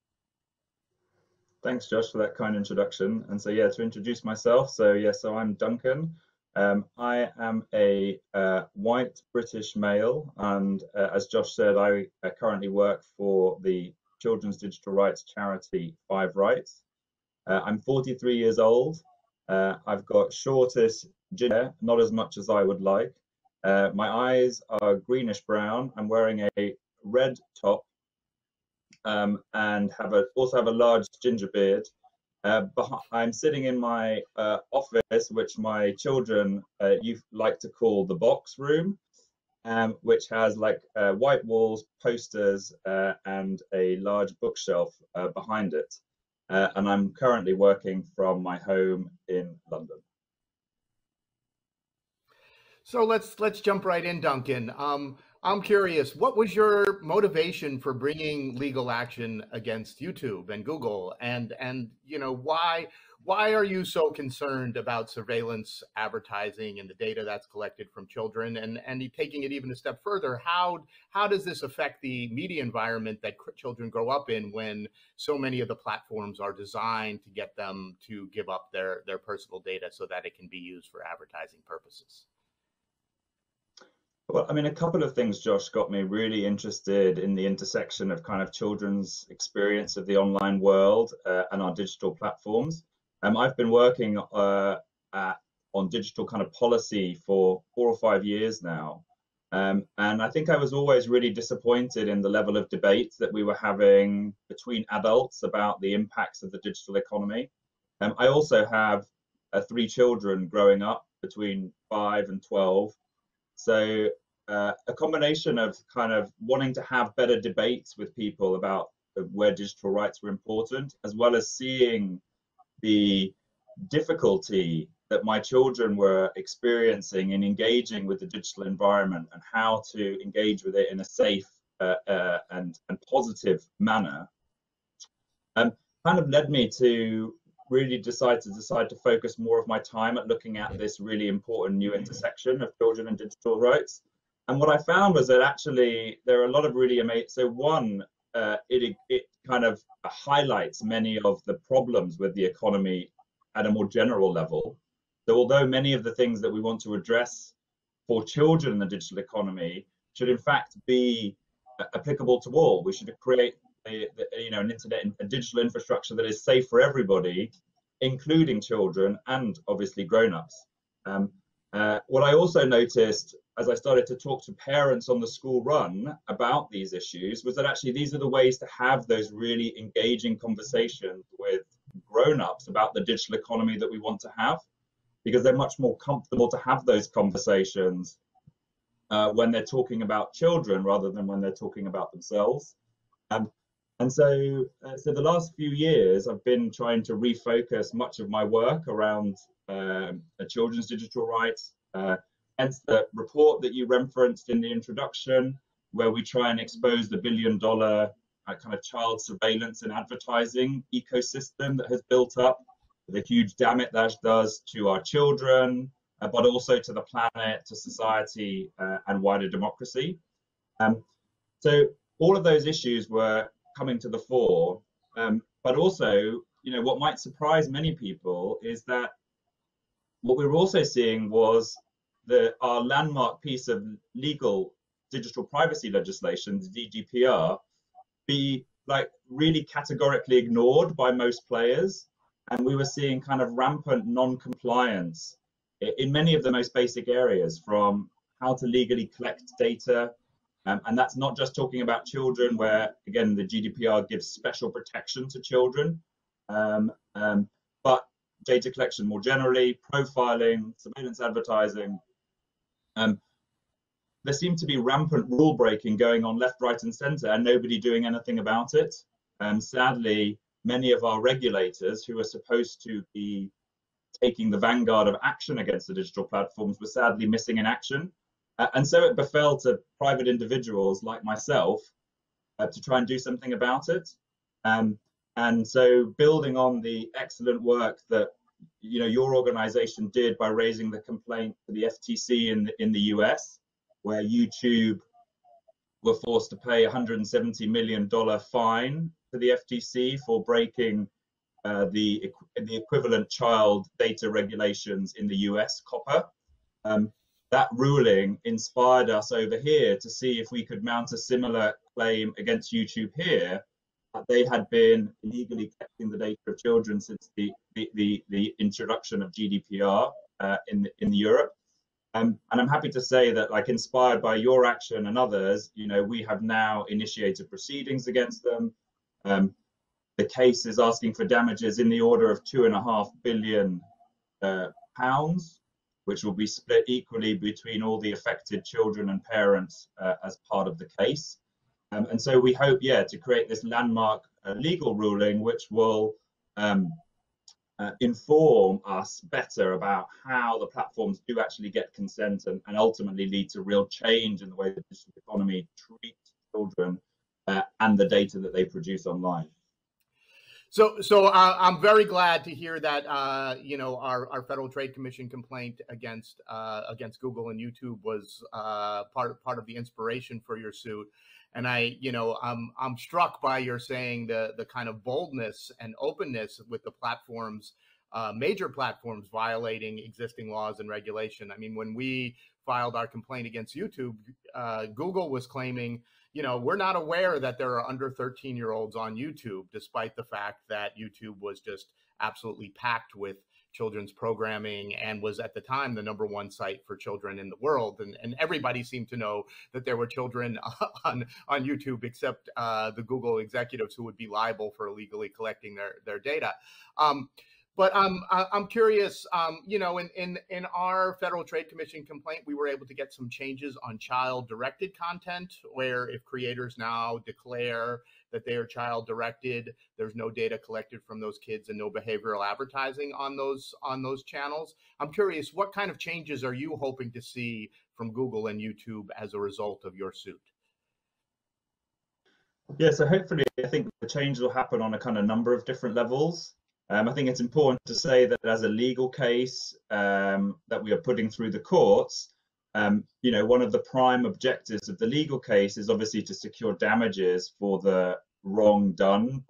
Thanks, Josh, for that kind introduction. And so, yeah, to introduce myself, so I'm Duncan. I am a white British male, and as Josh said, I currently work for the children's digital rights charity Five Rights. I'm 43 years old. I've got shortish ginger hair, not as much as I would like. My eyes are greenish brown. I'm wearing a red top and also have a large ginger beard. I'm sitting in my office, which my children like to call the box room, which has like white walls, posters, and a large bookshelf behind it. And I'm currently working from my home in London. So let's jump right in, Duncan. I'm curious, what was your motivation for bringing legal action against YouTube and Google, and you know, why are you so concerned about surveillance advertising and the data that's collected from children, and taking it even a step further, how does this affect the media environment that children grow up in when so many of the platforms are designed to get them to give up their personal data so that it can be used for advertising purposes? Well, I mean, a couple of things, Josh, got me really interested in the intersection of kind of children's experience of the online world and our digital platforms. I've been working on digital kind of policy for 4 or 5 years now. And I think I was always really disappointed in the level of debate that we were having between adults about the impacts of the digital economy. I also have 3 children growing up between 5 and 12. So a combination of kind of wanting to have better debates with people about where digital rights were important, as well as seeing the difficulty that my children were experiencing in engaging with the digital environment and how to engage with it in a safe and positive manner, kind of led me to really decide to focus more of my time at looking at this really important new intersection of children and digital rights. And what I found was that actually there are a lot of really amazing, so one, it kind of highlights many of the problems with the economy at a more general level. So although many of the things that we want to address for children in the digital economy should in fact be applicable to all, we should create an internet and a digital infrastructure that is safe for everybody, including children and obviously grown-ups. What I also noticed as I started to talk to parents on the school run about these issues, was that actually these are the ways to have those really engaging conversations with grown-ups about the digital economy that we want to have, because they're much more comfortable to have those conversations when they're talking about children rather than when they're talking about themselves. And so the last few years, I've been trying to refocus much of my work around children's digital rights. Hence the report that you referenced in the introduction, where we try and expose the billion-dollar kind of child surveillance and advertising ecosystem that has built up, the huge damage that does to our children, but also to the planet, to society, and wider democracy. So all of those issues were coming to the fore, but also, what might surprise many people is that what we were also seeing was our landmark piece of legal digital privacy legislation, the GDPR, be really categorically ignored by most players. And we were seeing kind of rampant non-compliance in many of the most basic areas, from how to legally collect data. And that's not just talking about children, where, again, the GDPR gives special protection to children, but data collection more generally, profiling, surveillance advertising. There seemed to be rampant rule breaking going on left, right, and center, and nobody doing anything about it. Sadly, many of our regulators, who are supposed to be taking the vanguard of action against the digital platforms, were sadly missing in action. And so it befell to private individuals like myself to try and do something about it. And so, building on the excellent work that your organization did by raising the complaint to the FTC in the US, where YouTube were forced to pay $170 million fine to the FTC for breaking the equivalent child data regulations in the US, COPPA. That ruling inspired us over here to see if we could mount a similar claim against YouTube here, that they had been illegally collecting the data of children since the introduction of GDPR in Europe. And I'm happy to say that, inspired by your action and others, we have now initiated proceedings against them. The case is asking for damages in the order of £2.5 billion, which will be split equally between all the affected children and parents as part of the case. And so we hope, to create this landmark legal ruling, which will inform us better about how the platforms do actually get consent and ultimately lead to real change in the way the digital economy treats children and the data that they produce online. So I'm very glad to hear that our Federal Trade Commission complaint against Google and YouTube was part of the inspiration for your suit. And I'm struck by your saying the kind of boldness and openness with the platforms, major platforms violating existing laws and regulation. I mean, when we filed our complaint against YouTube, Google was claiming, we're not aware that there are under 13-year-olds on YouTube, despite the fact that YouTube was just absolutely packed with children's programming and was at the time the #1 site for children in the world. And everybody seemed to know that there were children on YouTube, except the Google executives who would be liable for illegally collecting their data. But I'm curious, in our Federal Trade Commission complaint, we were able to get some changes on child-directed content, where if creators now declare that they are child-directed, there's no data collected from those kids and no behavioral advertising on those channels. I'm curious, what kind of changes are you hoping to see from Google and YouTube as a result of your suit? Yeah, so hopefully, I think the change will happen on a kind of number of different levels. I think it's important to say that as a legal case that we are putting through the courts, one of the prime objectives of the legal case is obviously to secure damages for the wrong done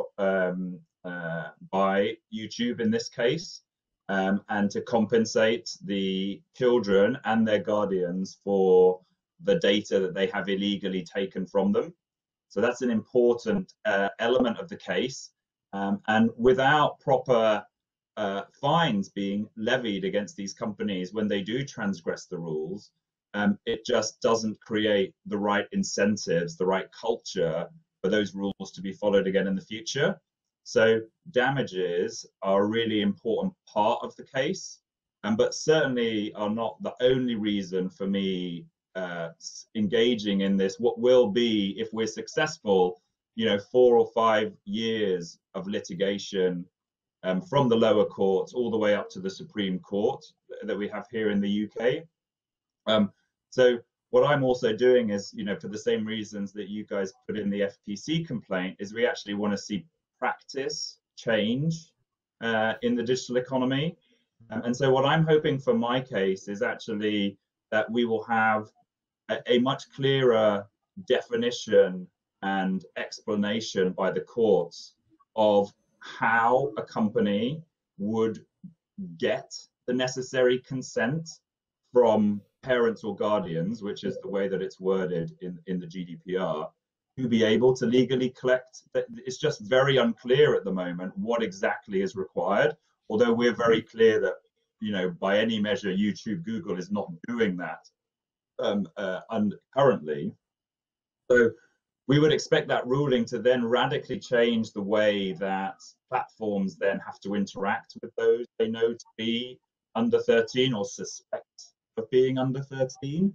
by YouTube in this case, and to compensate the children and their guardians for the data that they have illegally taken from them. So that's an important element of the case. And without proper fines being levied against these companies when they do transgress the rules, it just doesn't create the right incentives, the right culture for those rules to be followed again in the future. So damages are a really important part of the case, but certainly are not the only reason for me engaging in this, what will be, if we're successful, 4 or 5 years of litigation from the lower courts all the way up to the Supreme Court that we have here in the UK. So what I'm also doing is, for the same reasons that you guys put in the FTC complaint, is we actually want to see practice change in the digital economy. And so what I'm hoping for my case is actually that we will have a much clearer definition and explanation by the courts of how a company would get the necessary consent from parents or guardians, which is the way that it's worded in the GDPR, to be able to legally collect. It's just very unclear at the moment what exactly is required, although we're very clear that, by any measure, YouTube, Google is not doing that currently. So we would expect that ruling to then radically change the way that platforms then have to interact with those they know to be under 13 or suspect of being under 13.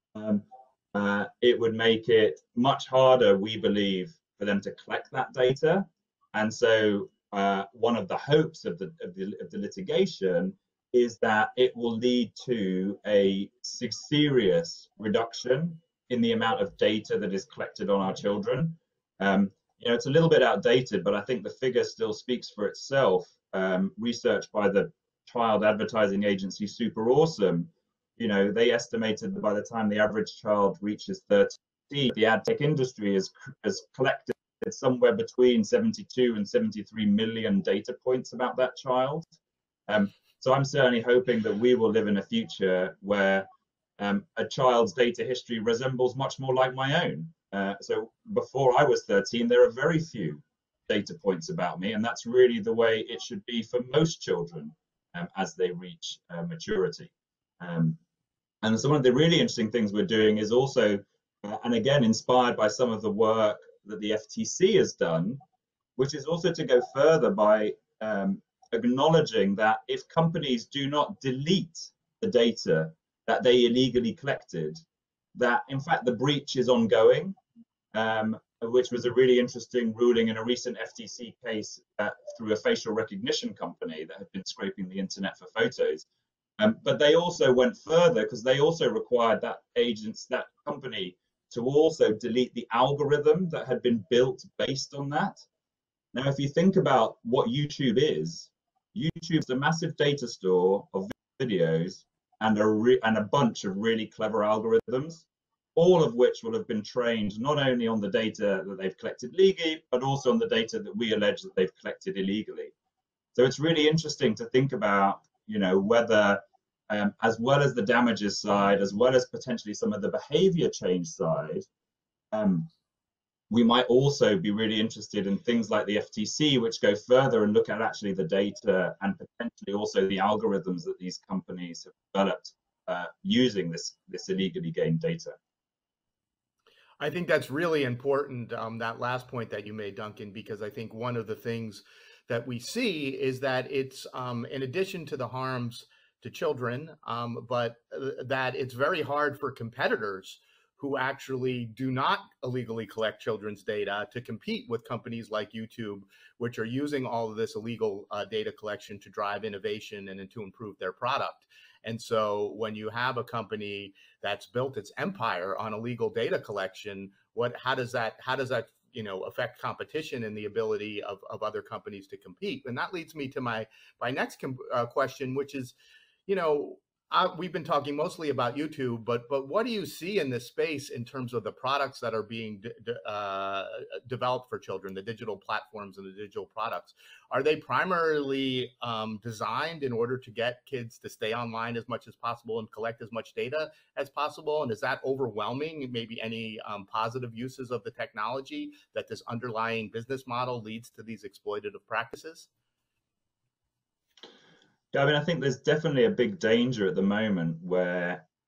It would make it much harder, we believe, for them to collect that data. And so one of the hopes of the litigation is that it will lead to a serious reduction in the amount of data that is collected on our children. It's a little bit outdated, but I think the figure still speaks for itself. Research by the child advertising agency Super Awesome, they estimated that by the time the average child reaches 13, the ad tech industry has collected somewhere between 72 and 73 million data points about that child. So I'm certainly hoping that we will live in a future where a child's data history resembles much more like my own. So before I was 13, there are very few data points about me, and that's really the way it should be for most children as they reach maturity. And so one of the really interesting things we're doing is also, and again, inspired by some of the work that the FTC has done, which is also to go further by acknowledging that if companies do not delete the data that they illegally collected, that in fact the breach is ongoing, which was a really interesting ruling in a recent FTC case through a facial recognition company that had been scraping the internet for photos. But they also went further because they also required that company to also delete the algorithm that had been built based on that. Now, if you think about what YouTube is a massive data store of videos and a bunch of really clever algorithms, all of which will have been trained not only on the data that they've collected legally, but also on the data that we allege that they've collected illegally. So it's really interesting to think about, whether, as well as the damages side, as well as potentially some of the behavior change side, we might also be really interested in things like the FTC, which go further and look at actually the data and potentially also the algorithms that these companies have developed using this illegally gained data. I think that's really important, that last point that you made, Duncan, because I think one of the things that we see is that it's, in addition to the harms to children, but that it's very hard for competitors who actually do not illegally collect children's data to compete with companies like YouTube, which are using all of this illegal data collection to drive innovation and to improve their product. And so when you have a company that's built its empire on illegal data collection, how does that affect competition and the ability of other companies to compete? And that leads me to my next question, which is, we've been talking mostly about YouTube, but what do you see in this space in terms of the products that are being developed for children, the digital platforms and the digital products? Are they primarily designed in order to get kids to stay online as much as possible and collect as much data as possible? And is that overwhelming maybe any positive uses of the technology that this underlying business model leads to these exploitative practices? Yeah, I mean, I think there's definitely a big danger at the moment where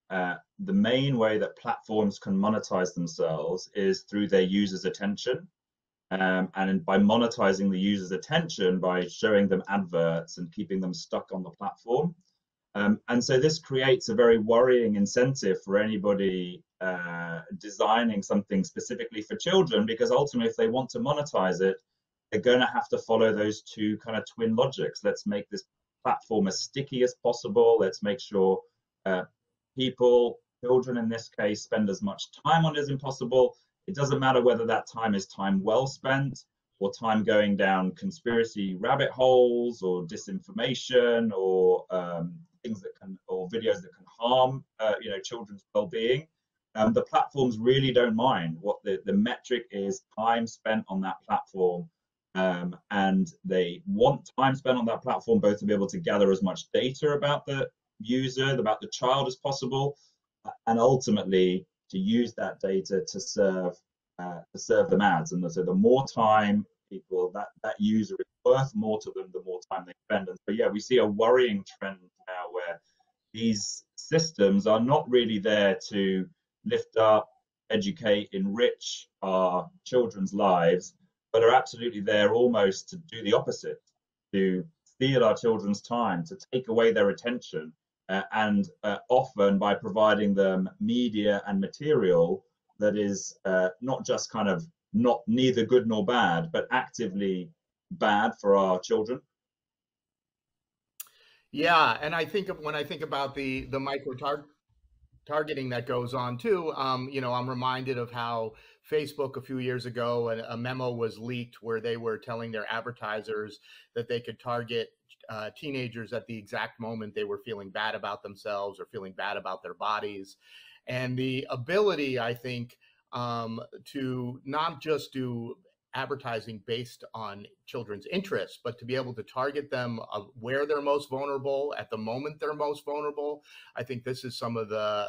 the main way that platforms can monetize themselves is through their users' attention. And by monetizing the user's attention by showing them adverts and keeping them stuck on the platform. And so this creates a very worrying incentive for anybody designing something specifically for children, because ultimately if they want to monetize it, they're going to have to follow those two kind of twin logics. Let's make this platform as sticky as possible. Let's make sure children in this case, spend as much time on it as possible. It doesn't matter whether that time is time well spent or time going down conspiracy rabbit holes or disinformation or things that can, or videos that can harm, children's well-being. The platforms really don't mind. What the metric is time spent on that platform, and they want time spent on that platform both to be able to gather as much data about the user, about the child as possible, and ultimately to use that data to serve them ads. And so the more time that user is worth more to them, the more time they spend. And so yeah, we see a worrying trend now where these systems are not really there to lift up, educate, enrich our children's lives, but are absolutely there almost to do the opposite, to steal our children's time, to take away their attention, and often by providing them media and material that is not just kind of neither good nor bad, but actively bad for our children. Yeah, and I think when I think about the micro targeting that goes on too, I'm reminded of how Facebook a few years ago, a memo was leaked where they were telling their advertisers that they could target teenagers at the exact moment they were feeling bad about themselves or feeling bad about their bodies. And the ability, I think, to not just do advertising based on children's interests, but to be able to target them where they're most vulnerable at the moment they're most vulnerable. I think this is some of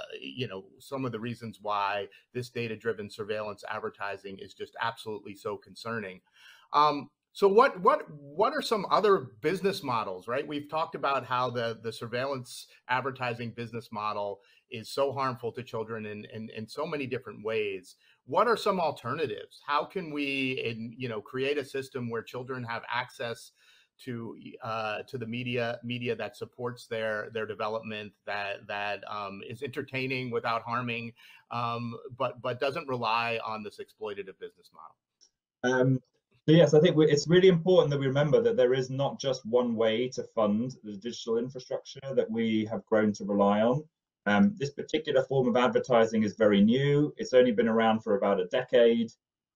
the reasons why this data-driven surveillance advertising is just absolutely so concerning. So what are some other business models, right? We've talked about how the surveillance advertising business model is so harmful to children in so many different ways. What are some alternatives? How can we, create a system where children have access to the media that supports their development, that is entertaining without harming, but doesn't rely on this exploitative business model? So yes, I think it's really important that we remember that there is not just one way to fund the digital infrastructure that we have grown to rely on. This particular form of advertising is very new. It's only been around for about a decade.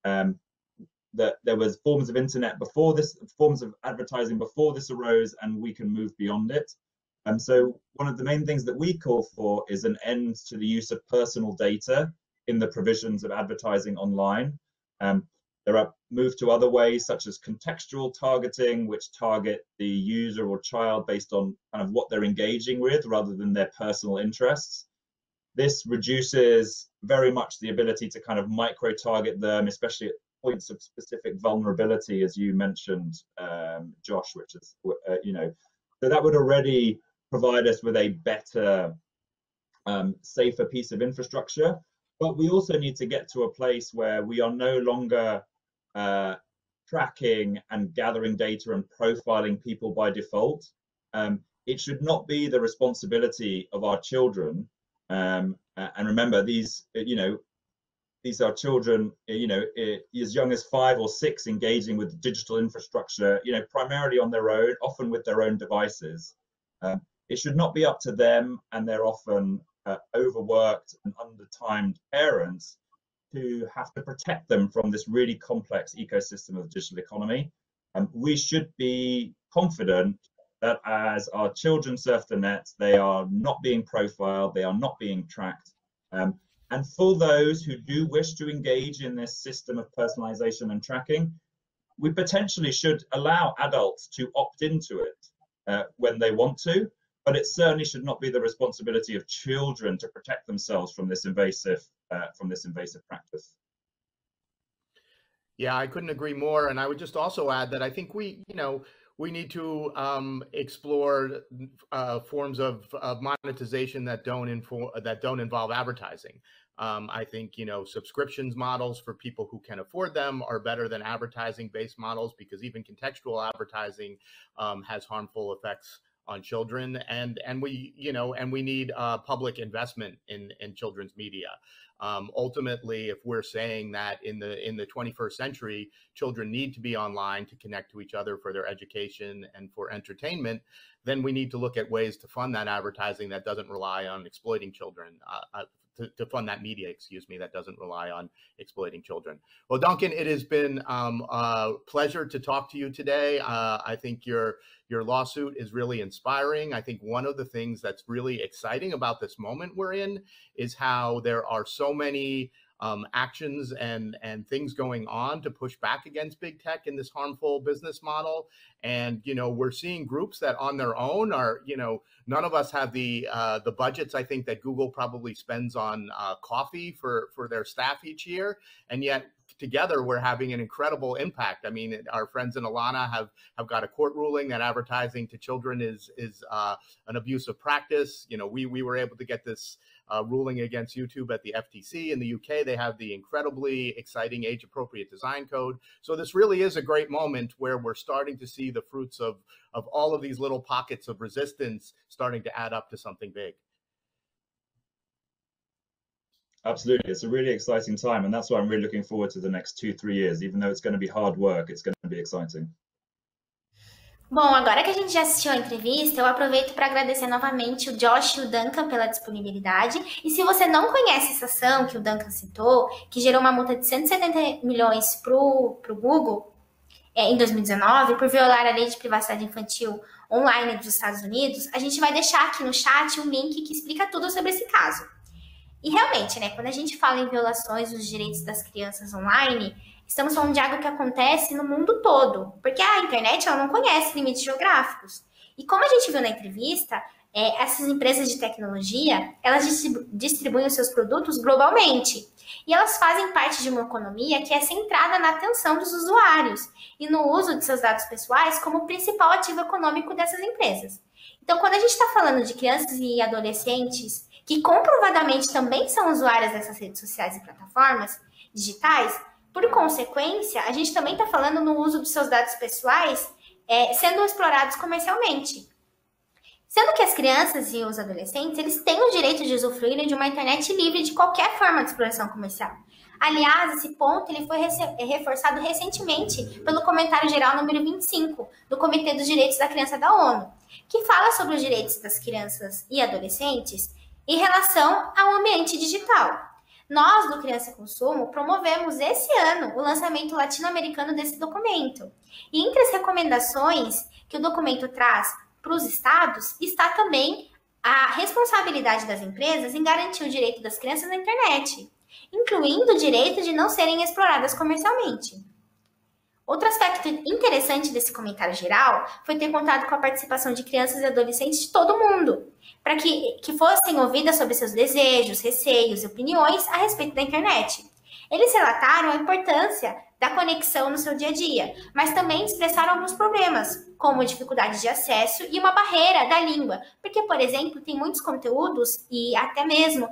That there was forms of internet before this, forms of advertising before this arose, and we can move beyond it. So one of the main things that we call for is an end to the use of personal data in the provisions of advertising online. There are moves to other ways, such as contextual targeting, which target the user or child based on kind of what they're engaging with rather than their personal interests. This reduces very much the ability to kind of micro-target them, especially at points of specific vulnerability, as you mentioned, Josh, which is, so that would already provide us with a better, safer piece of infrastructure. But we also need to get to a place where we are no longer tracking and gathering data and profiling people by default. It should not be the responsibility of our children. And remember, these are children, as young as 5 or 6, engaging with digital infrastructure, primarily on their own, often with their own devices. It should not be up to them and their often overworked and undertimed parents to have to protect them from this really complex ecosystem of the digital economy. We should be confident that as our children surf the net, they are not being profiled, they are not being tracked. And for those who do wish to engage in this system of personalization and tracking, we potentially should allow adults to opt into it when they want to, but it certainly should not be the responsibility of children to protect themselves from this invasive practice. Yeah, I couldn't agree more. And I would just also add that I think we we need to explore forms of monetization that don't involve advertising. I think, subscriptions models for people who can afford them are better than advertising-based models, because even contextual advertising has harmful effects on children, and we need public investment in children's media. Ultimately, if we're saying that in the 21st century, children need to be online to connect to each other for their education and for entertainment, then we need to look at ways to fund that advertising that doesn't rely on exploiting children, to fund that media, that doesn't rely on exploiting children. Well, Duncan, it has been a pleasure to talk to you today. I think your lawsuit is really inspiring. I think one of the things that's really exciting about this moment we're in is how there are so many actions and things going on to push back against big tech in this harmful business model. And, we're seeing groups that on their own are, none of us have the budgets, I think, that Google probably spends on coffee for their staff each year. And yet together we're having an incredible impact. I mean, our friends in Alana have got a court ruling that advertising to children is an abusive practice. We were able to get this ruling against YouTube at the FTC. In the UK, they have the incredibly exciting age-appropriate design code. So this really is a great moment where we're starting to see the fruits of all of these little pockets of resistance starting to add up to something big. Absolutely. It's a really exciting time, and that's why I'm really looking forward to the next 2-3 years. Even though it's going to be hard work, it's going to be exciting. Bom, agora que a gente já assistiu a entrevista, eu aproveito para agradecer novamente o Josh e o Duncan pela disponibilidade. E se você não conhece essa ação que o Duncan citou, que gerou uma multa de 170 milhões para o Google em 2019 por violar a lei de privacidade infantil online dos Estados Unidos, a gente vai deixar aqui no chat um link que explica tudo sobre esse caso. E realmente, quando a gente fala em violações dos direitos das crianças online, estamos falando de algo que acontece no mundo todo, porque a internet ela não conhece limites geográficos. E como a gente viu na entrevista, essas empresas de tecnologia, elas distribuem os seus produtos globalmente. E elas fazem parte de uma economia que é centrada na atenção dos usuários e no uso de seus dados pessoais como o principal ativo econômico dessas empresas. Então, quando a gente está falando de crianças e adolescentes que comprovadamente também são usuárias dessas redes sociais e plataformas digitais, por consequência, a gente também está falando no uso dos seus dados pessoais sendo explorados comercialmente. Sendo que as crianças e os adolescentes, eles têm o direito de usufruir de uma internet livre de qualquer forma de exploração comercial. Aliás, esse ponto ele foi reforçado recentemente pelo comentário geral número 25 do Comitê dos Direitos da Criança da ONU, que fala sobre os direitos das crianças e adolescentes em relação ao ambiente digital. Nós, do Criança e Consumo, promovemos esse ano o lançamento latino-americano desse documento. E entre as recomendações que o documento traz para os estados, está também a responsabilidade das empresas em garantir o direito das crianças na internet, incluindo o direito de não serem exploradas comercialmente. Outro aspecto interessante desse comentário geral foi ter contado com a participação de crianças e adolescentes de todo mundo, para que fossem ouvidas sobre seus desejos, receios e opiniões a respeito da internet. Eles relataram a importância da conexão no seu dia a dia, mas também expressaram alguns problemas, como dificuldade de acesso e uma barreira da língua, porque, por exemplo, tem muitos conteúdos e até mesmo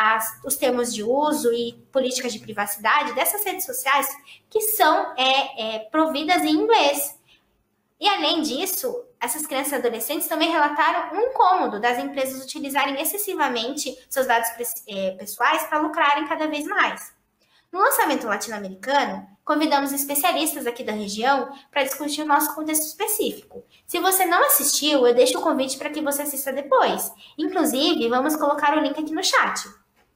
os termos de uso e políticas de privacidade dessas redes sociais que são providas em inglês. E, além disso, essas crianças e adolescentes também relataram um incômodo das empresas utilizarem excessivamente seus dados pessoais para lucrarem cada vez mais. No lançamento latino-americano, convidamos especialistas aqui da região para discutir o nosso contexto específico. Se você não assistiu, eu deixo o convite para que você assista depois. Inclusive, vamos colocar o link aqui no chat.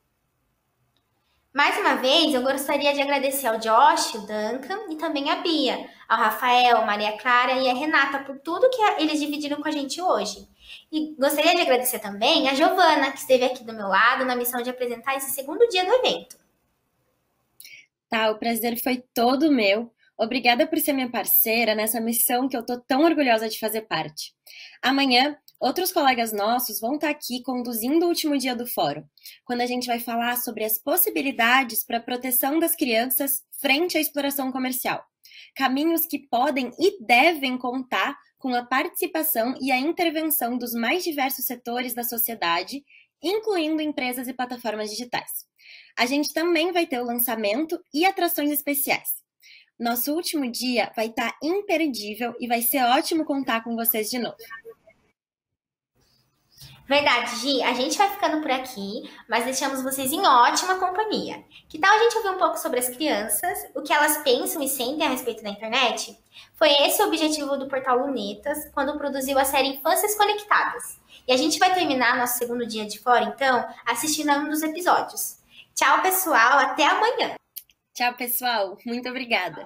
Mais uma vez, eu gostaria de agradecer ao Josh, o Duncan e também a Bia, ao Rafael, a Maria Clara e a Renata por tudo que eles dividiram com a gente hoje. E gostaria de agradecer também a Giovana, que esteve aqui do meu lado na missão de apresentar esse segundo dia do evento. Tá, o prazer foi todo meu. Obrigada por ser minha parceira nessa missão que eu tô tão orgulhosa de fazer parte. Amanhã, outros colegas nossos vão estar aqui conduzindo o último dia do fórum, quando a gente vai falar sobre as possibilidades para a proteção das crianças frente à exploração comercial. Caminhos que podem e devem contar com a participação e a intervenção dos mais diversos setores da sociedade, incluindo empresas e plataformas digitais. A gente também vai ter o lançamento e atrações especiais. Nosso último dia vai estar imperdível e vai ser ótimo contar com vocês de novo. Verdade, Gi. A gente vai ficando por aqui, mas deixamos vocês em ótima companhia. Que tal a gente ouvir um pouco sobre as crianças, o que elas pensam e sentem a respeito da internet? Foi esse o objetivo do portal Lunetas, quando produziu a série Infâncias Conectadas. E a gente vai terminar nosso segundo dia de fora, então, assistindo a um dos episódios. Tchau, pessoal. Até amanhã. Tchau, pessoal. Muito obrigada.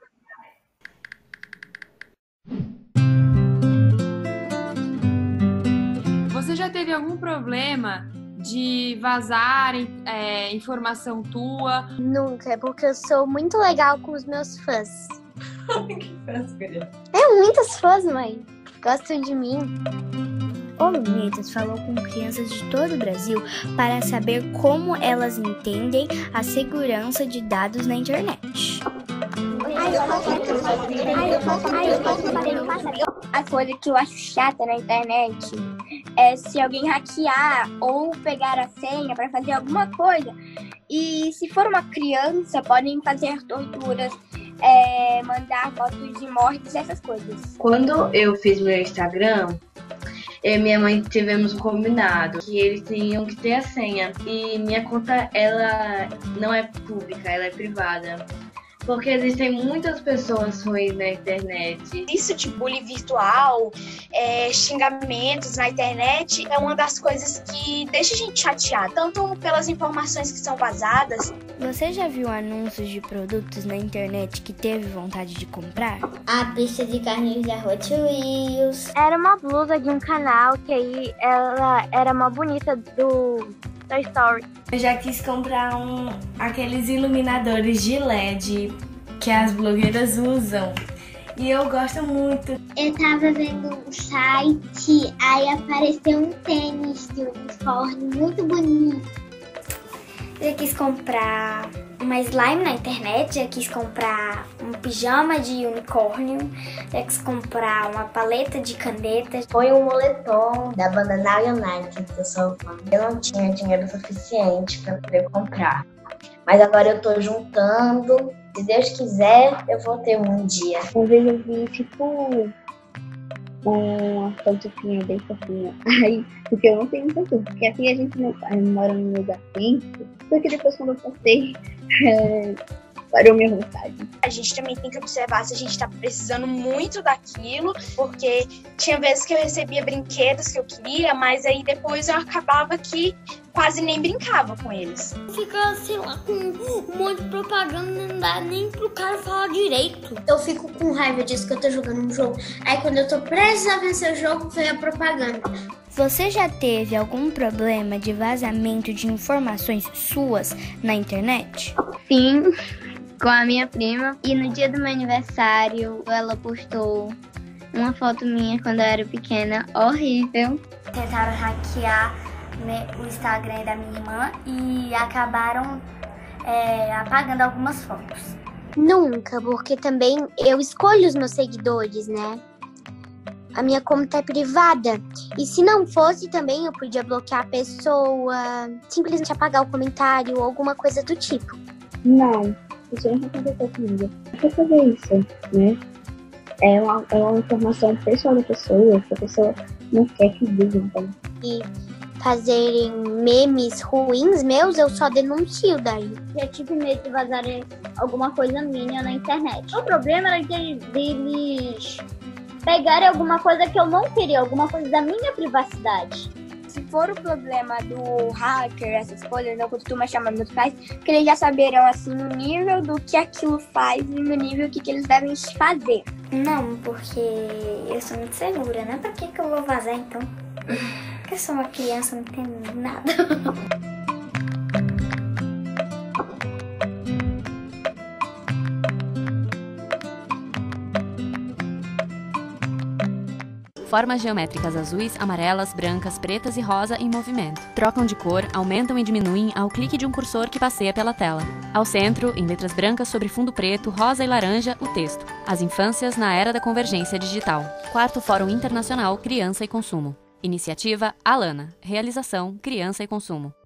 Você já teve algum problema de vazar informação tua? Nunca, porque eu sou muito legal com os meus fãs. Que fãs, querida? Muitos fãs, mãe. Gostam de mim. O Lunetas falou com crianças de todo o Brasil para saber como elas entendem a segurança de dados na internet. A coisa que eu acho chata na internet é se alguém hackear ou pegar a senha para fazer alguma coisa. E se for uma criança, podem fazer torturas, mandar fotos de mortes, essas coisas. Quando eu fiz meu Instagram, eu e minha mãe tivemos um combinado que eles tinham que ter a senha. E minha conta, ela não é pública, ela é privada. Porque existem muitas pessoas ruins na internet. Isso de bullying virtual, xingamentos na internet, é uma das coisas que deixa a gente chateada. Tanto pelas informações que são vazadas. Você já viu anúncios de produtos na internet que teve vontade de comprar? A pista de carrinhos da Hot Wheels. Era uma blusa de um canal que aí ela era mó bonita do Toy Story. Eu já quis comprar aqueles iluminadores de LED que as blogueiras usam. E eu gosto muito. Eu tava vendo um site, aí apareceu um tênis de unicórnio muito bonito. Eu quis comprar uma slime na internet, eu quis comprar um pijama de unicórnio, eu quis comprar uma paleta de canetas. Foi um moletom da banda Alana Institute, que eu sou fã. Eu não tinha dinheiro suficiente para poder comprar, mas agora eu tô juntando. Se Deus quiser, eu vou ter um dia. Uma vez eu vi, tipo, uma pantufinha bem fofinha. Aí, porque eu não tenho pantufa, porque aqui a gente mora num lugar quente. Só que depois, quando eu postei, parou minha vontade. A gente também tem que observar se a gente tá precisando muito daquilo, porque tinha vezes que eu recebia brinquedos que eu queria, mas aí depois eu acabava que quase nem brincava com eles. Fica, sei lá, com um monte de propaganda, não dá nem pro cara falar direito. Eu fico com raiva disso que eu tô jogando um jogo. Aí quando eu tô prestes a vencer o jogo, vem a propaganda. Você já teve algum problema de vazamento de informações suas na internet? Sim, com a minha prima. E no dia do meu aniversário, ela postou uma foto minha quando eu era pequena, horrível. Tentaram hackear o Instagram da minha irmã e acabaram apagando algumas fotos. Nunca, porque também eu escolho os meus seguidores, né? A minha conta é privada. E se não fosse também, eu podia bloquear a pessoa, simplesmente apagar o comentário ou alguma coisa do tipo. Não, isso não aconteceu comigo. Por que fazer isso, né? É uma informação pessoal da pessoa, que a pessoa não quer que diga, então. E fazerem memes ruins meus, eu só denuncio daí. Já tive medo de vazarem alguma coisa minha na internet. O problema era deles pegarem alguma coisa que eu não queria, alguma coisa da minha privacidade. Se for o problema do hacker, essas coisas, eu costumo chamar meus pais, porque eles já saberão, assim, o nível do que aquilo faz e no nível que eles devem fazer. Não, porque eu sou muito segura, né? Pra que eu vou vazar, então? Porque eu sou uma criança, não entendo nada. Formas geométricas azuis, amarelas, brancas, pretas e rosa em movimento. Trocam de cor, aumentam e diminuem ao clique de um cursor que passeia pela tela. Ao centro, em letras brancas sobre fundo preto, rosa e laranja, o texto. As Infâncias na Era da Convergência Digital. 4º Fórum Internacional Criança e Consumo. Iniciativa Alana. Realização Criança e Consumo.